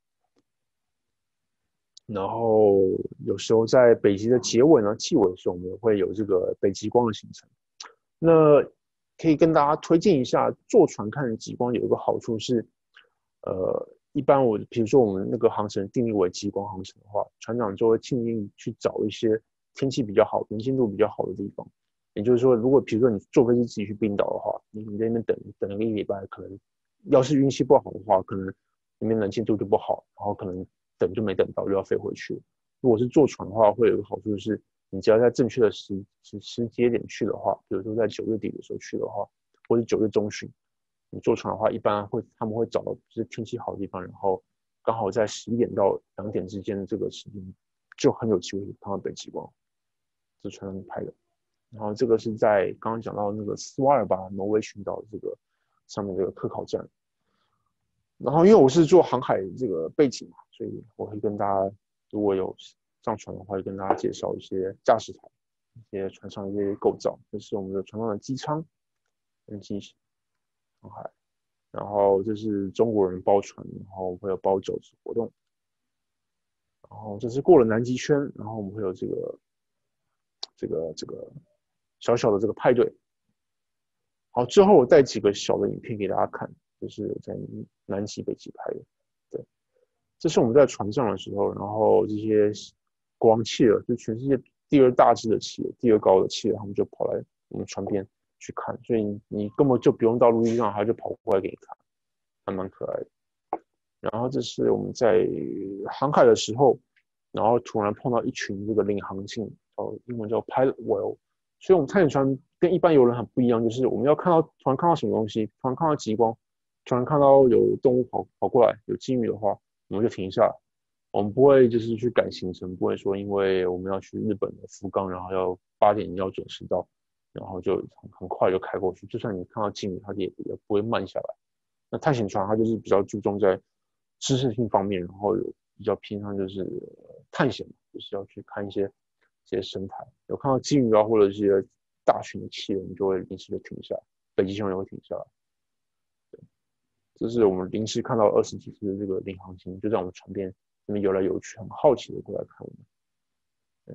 然后有时候在北极的结尾呢，季尾的时候，我们会有这个北极光的形成。那可以跟大家推荐一下，坐船看极光有一个好处是，呃，一般我比如说我们那个航程定义为极光航程的话，船长就会尽力去找一些天气比较好、能见度比较好的地方。也就是说，如果比如说你坐飞机自己去冰岛的话，你你在那边等等了一个礼拜，可能要是运气不好的话，可能那边能见度就不好，然后可能等就没等到，又要飞回去。如果是坐船的话，会有一个好处是，你只要在正确的时时时间点去的话，比如说在九月底的时候去的话，或者九月中旬，你坐船的话，一般会他们会找到就是天气好的地方，然后刚好在十一点到两点之间的这个时间，就很有机会看到北极光。这船上拍的。然后这个是在刚刚讲到那个斯瓦尔巴挪威群岛这个上面这个科考站。然后因为我是做航海这个背景嘛，所以我会跟大家如果有上船的话，会跟大家介绍一些驾驶台、一些船上的一些构造。这是我们的船上的机舱跟机航海。然后这是中国人包船，然后会有包酒子活动。然后这是过了南极圈，然后我们会有这个这个这个小小的这个派对。好，之后我带几个小的影片给大家看，就是在南极、北极拍的。对，这是我们在船上的时候，然后这些国王企鹅，就全世界第二大只的企鹅、第二高的企鹅，他们就跑来我们船边去看，所以你根本就不用到陆地上，它就跑过来给你看，还蛮可爱的。然后这是我们在航海的时候，然后突然碰到一群这个领航鲸，哦，英文叫 pilot whale。所以我们探险船跟一般游轮很不一样，就是我们要看到突然看到什么东西，突然看到极光，突然看到有动物跑跑过来，有鲸鱼的话，我们就停下来。我们不会就是去赶行程，不会说因为我们要去日本的福冈，然后要八点要准时到，然后就很很快就开过去。就算你看到鲸鱼，它也也不会慢下来。那探险船它就是比较注重在知识性方面，然后有比较偏向就是探险，就是要去看一些这些生态。有看到鲸鱼啊，或者一些大群的企鹅，你就会临时就停下来。北极熊也会停下来。对，这是我们临时看到二十几只的这个领航鲸，就在我们船边那边游来游去，很好奇的过来看我们。对，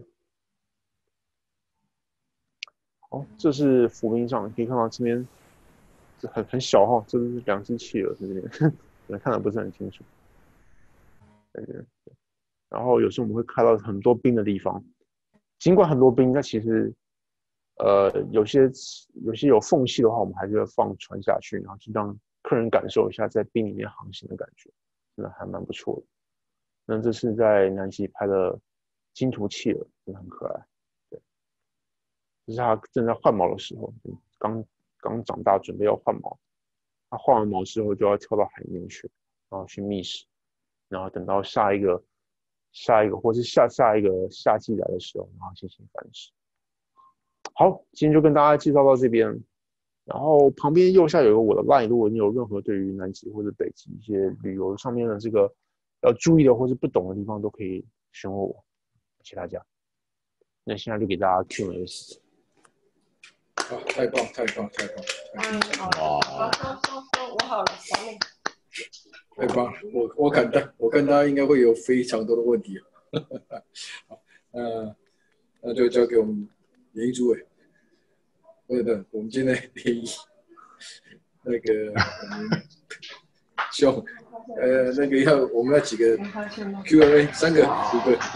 好，这是浮冰上，可以看到这边这很很小哈，这是两只企鹅在这边，可能看得不是很清楚。对对。然后有时候我们会开到很多冰的地方，尽管很多冰，但其实呃，有些有些有缝隙的话，我们还是要放船下去，然后去让客人感受一下在冰里面航行的感觉，真的还蛮不错的。那这是在南极拍的金图企鹅，真的很可爱。对，这是它正在换毛的时候，刚刚长大，准备要换毛。它换完毛之后就要跳到海里面去，然后去觅食，然后等到下一个下一个或是下下一个夏季来的时候，然后进行繁殖。好，今天就跟大家介绍到这边，然后旁边右下有个我的 line， 如果你有任何对于南极或者北极一些旅游上面的这个要注意的或是不懂的地方，都可以询问我，谢谢大家。那现在就给大家 Q and A。 啊，太棒，太棒，太棒！ 嗯，好，收收收收，我好了，小美。 太棒了，我我看到，我看他应该会有非常多的问题。好，那那就交给我们联谊主委。对的，我们今天联谊那个兄，呃，那个要我们要几个 Q and A， 三个、五个。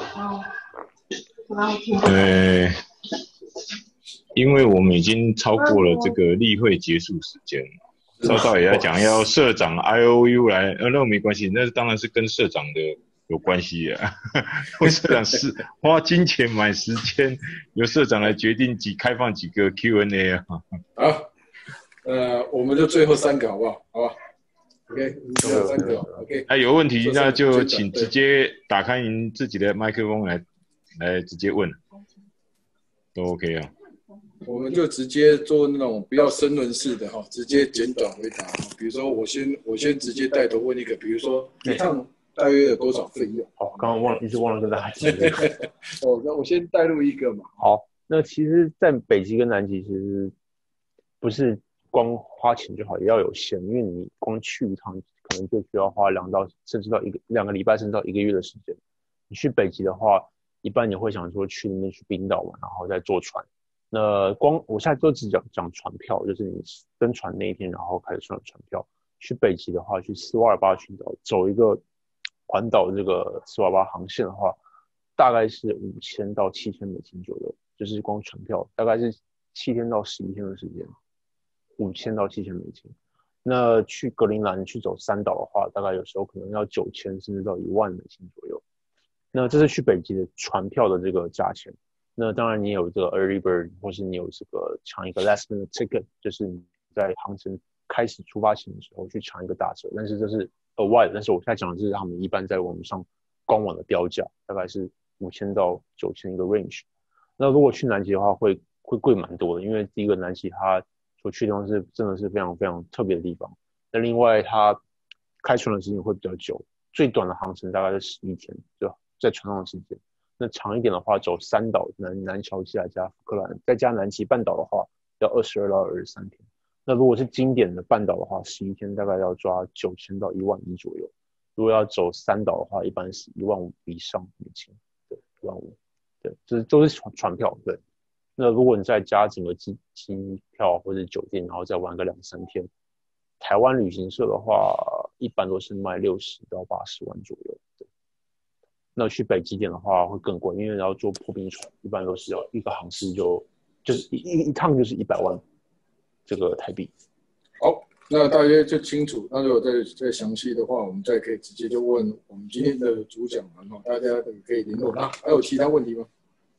呃，因为我们已经超过了这个例会结束时间，稍稍也要讲要社长 I O U 来，呃，那没关系，那当然是跟社长的有关系啊。社长是花金钱买时间，由社长来决定几开放几个 Q and A 啊。 好，呃，我们就最后三个好不好？好吧 ？OK， 最后三个 OK。 哎，有问题那就请直接打开您自己的麦克风来来直接问，都 OK 啊。 我们就直接做那种不要申论式的哈，直接简短回答。比如说我先我先直接带头问一个，比如说一趟大约有多少费用？ 好，刚刚忘了，一直忘了跟大家讲。 哦，那我先带入一个嘛。 好，那其实，在北极跟南极其实不是光花钱就好，也要有限，因为你光去一趟可能就需要花两到甚至到一个两个礼拜，甚至到一个月的时间。你去北极的话，一般你会想说去那边去冰岛玩，然后再坐船。那光我现在都只讲讲船票，就是你登船那一天，然后开始算船票。去北极的话，去斯瓦尔巴群岛走一个环岛这个斯瓦尔巴航线的话，大概是五千到七千美金左右，就是光船票，大概是七天到十一天的时间，五千到七千美金。那去格陵兰去走三岛的话，大概有时候可能要九千甚至到一万美金左右。那这是去北极的船票的这个价钱。那当然，你有这个 early bird， 或是你有这个抢一个 last minute ticket， 就是你在航程开始出发前的时候去抢一个打折，但是这是额外的。但是我现在讲的是他们一般在网上官网的标价，大概是五千到九千一个 range。那如果去南极的话会，会会贵蛮多的，因为第一个南极它所去的地方是真的是非常非常特别的地方。那另外它开船的时间会比较久，最短的航程大概是十一天，就在船上的时间。那长一点的话，走三岛南南乔治亚加福克兰，再加南极半岛的话，要二十二到二十三天。那如果是经典的半岛的话，十一天大概要抓九千到一万一左右。如果要走三岛的话，一般是一万五以上美金，对，一万五，对，这都是船船票，对。那如果你再加整个机机票或者酒店，然后再玩个两三天，台湾旅行社的话，一般都是卖六十到八十万左右，对。那去北极点的话会更贵，因为要坐破冰船，一般都是要一个航次就就是一一一趟就是一百万这个台币。 好，那大约就清楚。那如果再再详细的话，我们再可以直接就问我们今天的主讲人哈，大家可以联络他。还有其他问题吗？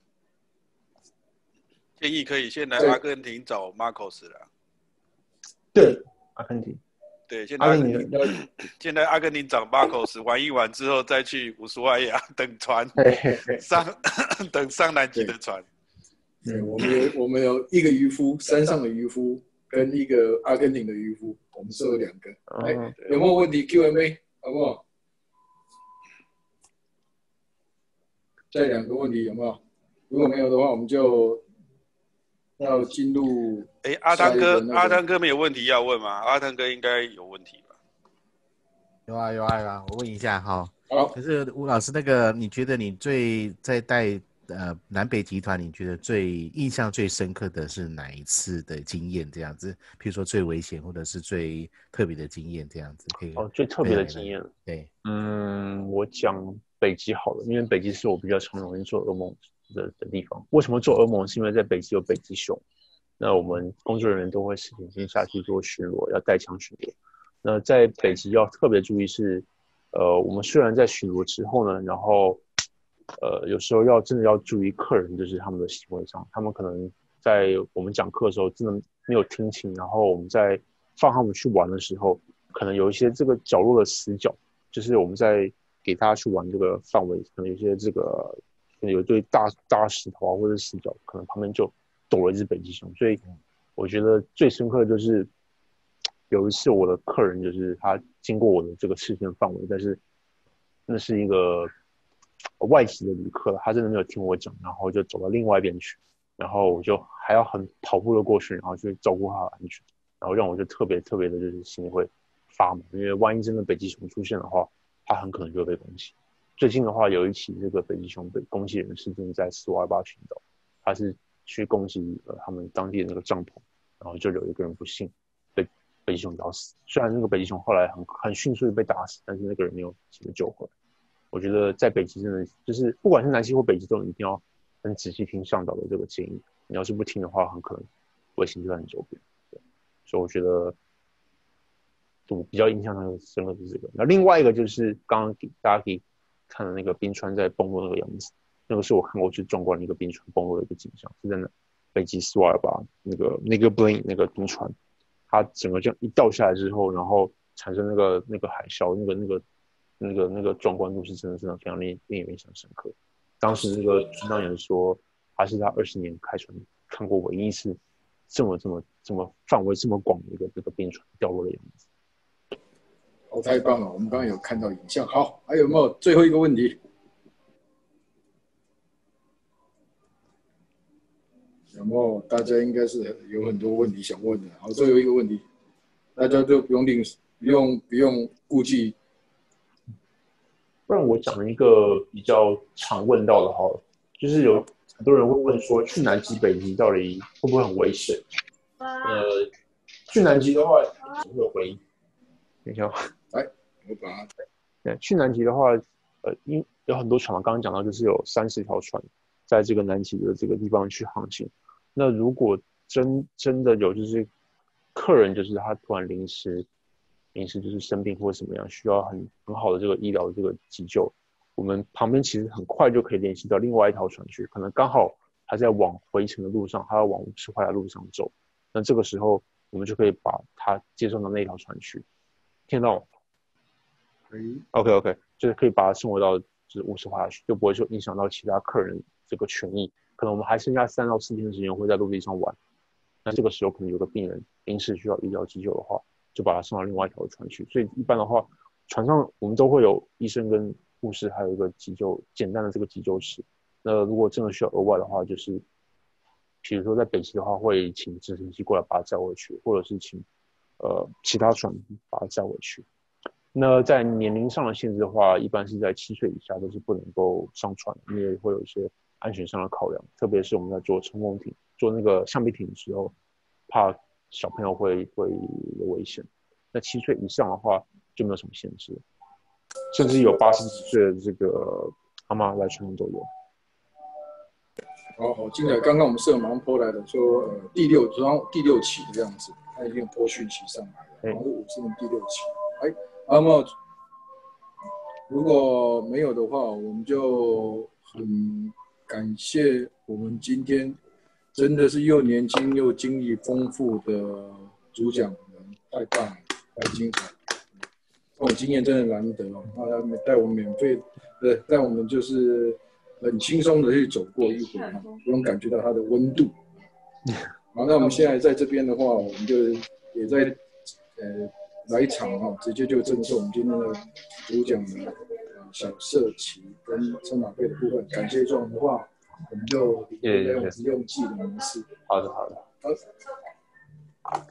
建议可以先来阿根廷找 Marcos 啦。 对，阿根廷。 对，现在阿根廷现在阿根廷找 Marcos 玩一玩之后，再去乌苏怀亚等船上等上南极的船。 对，我们有我们有一个渔夫，山上的渔夫跟一个阿根廷的渔夫，我们是有两个。哎、嗯，有没有问题 ？Q and A 好不好？这两个问题有没有？如果没有的话，我们就要进入。 哎，阿汤哥，那個、阿汤哥没有问题要问吗？阿汤哥应该有问题吧？ 有啊有啊有啊，我问一下哈。 好。 可是吴老师，那个你觉得你最在带呃南北集团，你觉得最印象最深刻的是哪一次的经验？这样子，比如说最危险或者是最特别的经验，这样子可以。 哦，最特别的经验。 对， 嗯，我讲北极好了，因为北极是我比较常容易做噩梦的的地方。为什么做鹅盟？是因为在北极有北极熊，那我们工作人员都会实行先下去做巡逻，要带枪巡逻。那在北极要特别注意是，呃，我们虽然在巡逻之后呢，然后呃有时候要真的要注意客人就是他们的行为上，他们可能在我们讲课的时候真的没有听清，然后我们在放他们去玩的时候，可能有一些这个角落的死角，就是我们在给大家去玩这个范围，可能有些这个可能有一堆大大石头啊或者死角，可能旁边就躲了一只北极熊。所以我觉得最深刻的就是有一次我的客人就是他经过我的这个视线范围，但是那是一个外籍的旅客，他真的没有听我讲，然后就走到另外一边去，然后我就还要很跑步的过去，然后去照顾他的安全，然后让我就特别特别的就是心里会发毛，因为万一真的北极熊出现的话，他很可能就会被攻击。最近的话有一起这个北极熊被攻击人事件在斯瓦尔巴群岛，他是去攻击了他们当地的那个帐篷，然后就有一个人不幸被北极熊咬死。虽然那个北极熊后来很很迅速的被打死，但是那个人没有及时救回来。我觉得在北极真的就是不管是南极或北极，都一定要很仔细听向导的这个建议。你要是不听的话，很可能危险就在你周边。对，所以我觉得我比较印象很深刻的是这个。那另外一个就是刚刚给大家可以看的那个冰川在崩落那个样子，那个是我看过最壮观的一个冰川崩落的一个景象，是在那北极斯瓦尔巴那个那个 Blaine 那个冰川，它整个这样一掉下来之后，然后产生那个那个海啸，那个那个那个那个壮观度是真的真的非常令令人印象深刻。当时那个船长也说，他是他二十年开船看过唯一一次这么这么这么范围这么广的一个这个冰川掉落的样子。 哦，太棒了！我们刚刚有看到影像。好，还有没有最后一个问题？有没有？大家应该是有很多问题想问的。好，最后一个问题，大家就不用吝啬，不用不用顾忌。 不然我讲一个比较常问到的哈，就是有很多人会问说，去南极、北极到底会不会很危险？呃，去南极的话，会有回应。等一下， 来，我把它。 对，去南极的话，呃，因有很多船嘛，刚刚讲到就是有三十条船在这个南极的这个地方去航行。那如果真真的有就是客人就是他突然临时临时就是生病或者什么样，需要很很好的这个医疗这个急救，我们旁边其实很快就可以联系到另外一条船去，可能刚好他在往回程的路上，他要往五十块的路上走，那这个时候我们就可以把他接送到那条船去。听到吗？ 可以。 OK OK， 就是可以把他送回到就是五十块去，就不会说影响到其他客人这个权益。可能我们还剩下三到四天的时间会在陆地上玩，那这个时候可能有个病人临时需要医疗急救的话，就把他送到另外一条船去。所以一般的话，船上我们都会有医生跟护士，还有一个急救简单的这个急救室。那如果真的需要额外的话，就是比如说在北极的话，会请直升机过来把他载回去，或者是请呃其他船把他载回去。那在年龄上的限制的话，一般是在七岁以下都是不能够上船，因为会有一些安全上的考量，特别是我们在做冲锋艇、做那个橡皮艇的时候，怕小朋友会会有危险。那七岁以上的话就没有什么限制，甚至有八十几岁的这个阿嬷来船上都有。 好好，进来，刚刚我们社马上 po 来的说，呃，第六章第六期这样子，他已经 po 讯息上来了，好像是五十年第六期。哎，阿嬷，如果没有的话，我们就很感谢我们今天真的是又年轻又经历丰富的主讲人，太棒了，太精彩了，这种经验真的难得哦。他带我们免费，对，带我们就是很轻松的去走过一回，不用感觉到它的温度。好，那我们现在在这边的话，我们就也在呃来场哈，直接就正式我们今天的主讲的小社旗跟车马费的部分。感谢这种的话，我们就用直用记的模式。 好的，好的。好。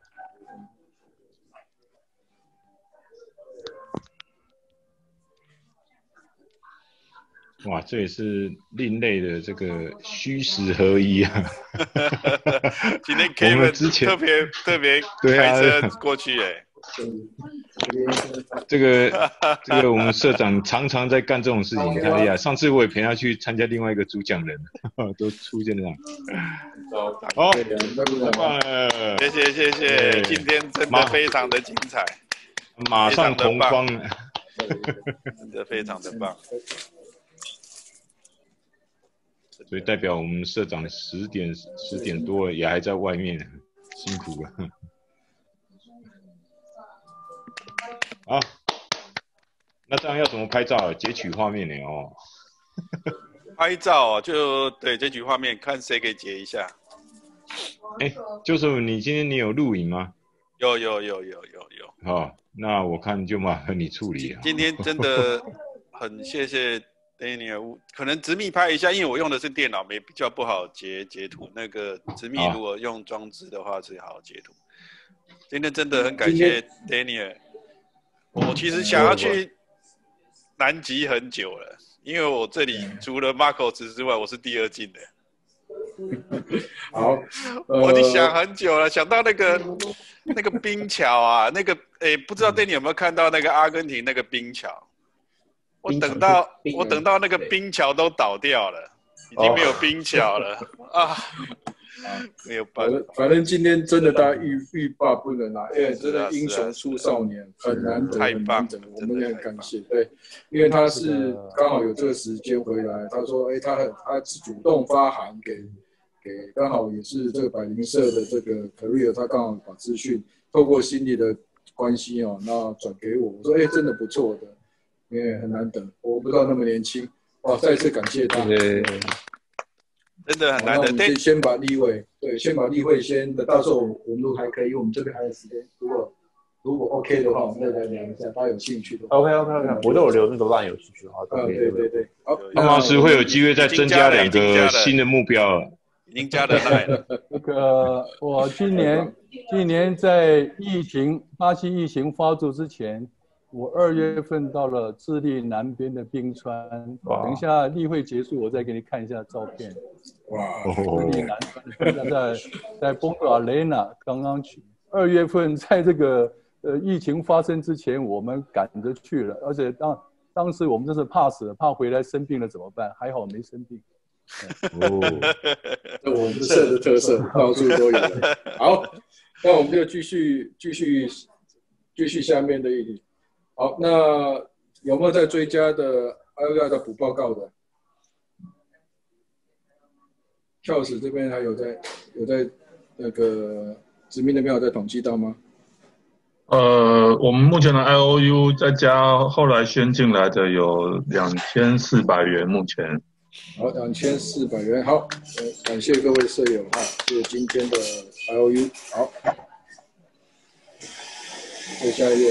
哇，这也是另类的这个虚实合一啊！ 今天 Kevin 特别特别开车过去哎、欸， 这个这个我们社长常常在干这种事情，他呀，上次我也陪他去参加另外一个主讲人，都出现这样。好，太棒了， 谢谢谢谢，今天真的非常的精彩， 马上同框， 真的非常的棒。 所以代表我们社长十点十点多也还在外面，辛苦了。好，那这样要怎么拍照？截取画面呢？哦， 拍照就对截取画面，看谁可以截一下。 哎，就是你今天你有录影吗？ 有有有有有有。 好、哦，那我看就麻烦你处理啊。 今天真的很谢谢 Daniel， 可能直密拍一下，因为我用的是电脑，没比较不好截截图。那个直密如果用装置的话是好截图。今天真的很感谢 Daniel。我其实想要去南极很久了，因为我这里除了 Marcos 之外，我是第二近的。 好，呃、 我已经想很久了，想到那个那个冰桥啊，那个诶，不知道 Danny 有没有看到那个阿根廷那个冰桥？我等到我等到那个冰桥都倒掉了，已经没有冰桥了、哦、啊。没有办法， 反正今天真的大家欲欲罢不能啊！因为真的英雄出少年，很难得，很难得，我们也很感谢。对，因为他是刚好有这个时间回来，他说，哎，他很他是主动发函给给，刚好也是这个百灵社的这个 career， 他刚好把资讯透过心理的关系哦，那转给我，我说，哎，真的不错的，因为很难得，我不知道那么年轻，哇，再次感谢他。 真的很难得。 我们先把例会，对，先把例会先的，到时候我们都还可以，因为我们这边还有时间。如果如果 OK 的话，我们再来聊一下，大家有兴趣的话。 OK OK OK， 我都有留那个烂有兴趣的话。 嗯，对对对。好， 汤老师会有机会再增加两个新的目标了。 已经加了赖了。 那个，我今年今年在疫情巴西疫情发作之前。我二月份到了智利南边的冰川，等一下例会结束，我再给你看一下照片。 哇， 智利南川在在崩瓦雷纳刚刚去，二月份在这个呃疫情发生之前，我们赶着去了，而且当当时我们真是怕死了，怕回来生病了怎么办？还好没生病。 哦，这我们社的特色，到处都有。好，那我们就继续继续继续下面的议题。好，那有没有在追加的还有要再补报告的？跳史这边还有在有在那个殖民那边有在统计到吗？ 呃，我们目前的 I O U 再加后来先进来的有两千四百元，目前。 好，两千四百元。好，感谢各位舍友哈，谢谢今天的 I O U。好，再下一页。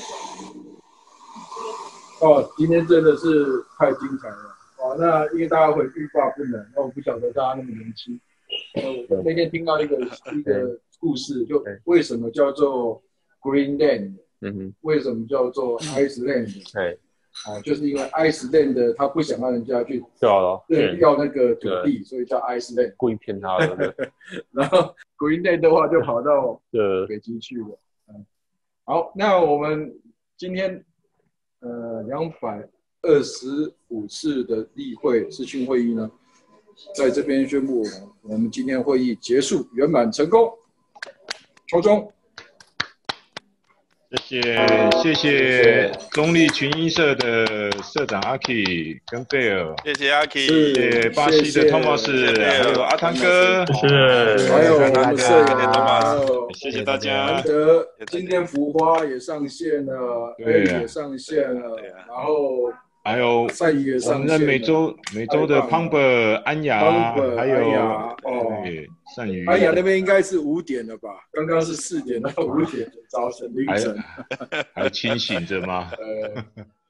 哦，今天真的是太精彩了！哇，那因为大家会欲罢不能，那我不晓得大家那么年轻。我那天听到一个一个故事，就为什么叫做 Greenland， 嗯哼，为什么叫做 Iceland？ 哎，啊，就是因为 Iceland 他不想让人家去要对要那个土地，所以叫 Iceland， 故意骗他的。 然后 Greenland 的话就跑到北极去了。嗯，好，那我们今天。呃，两百二十五次的例会视讯会议呢，在这边宣布，我们今天会议结束圆满成功，抽中。 谢谢谢谢中立群英社的社长阿 K 跟贝尔， 谢谢阿 K， 谢谢巴西的汤马斯，还有阿汤哥， 谢谢， 还有我们社友，谢谢大家。 难得今天浮花也上线了，对，也上线了，然后还有赛宇也上线了， 我们的美洲美洲的 Pumper 安雅，还有哦。 善宇， 安雅那边应该是五点了吧？刚刚是四点到五点，早晨凌晨， 还清醒着吗？ 呃。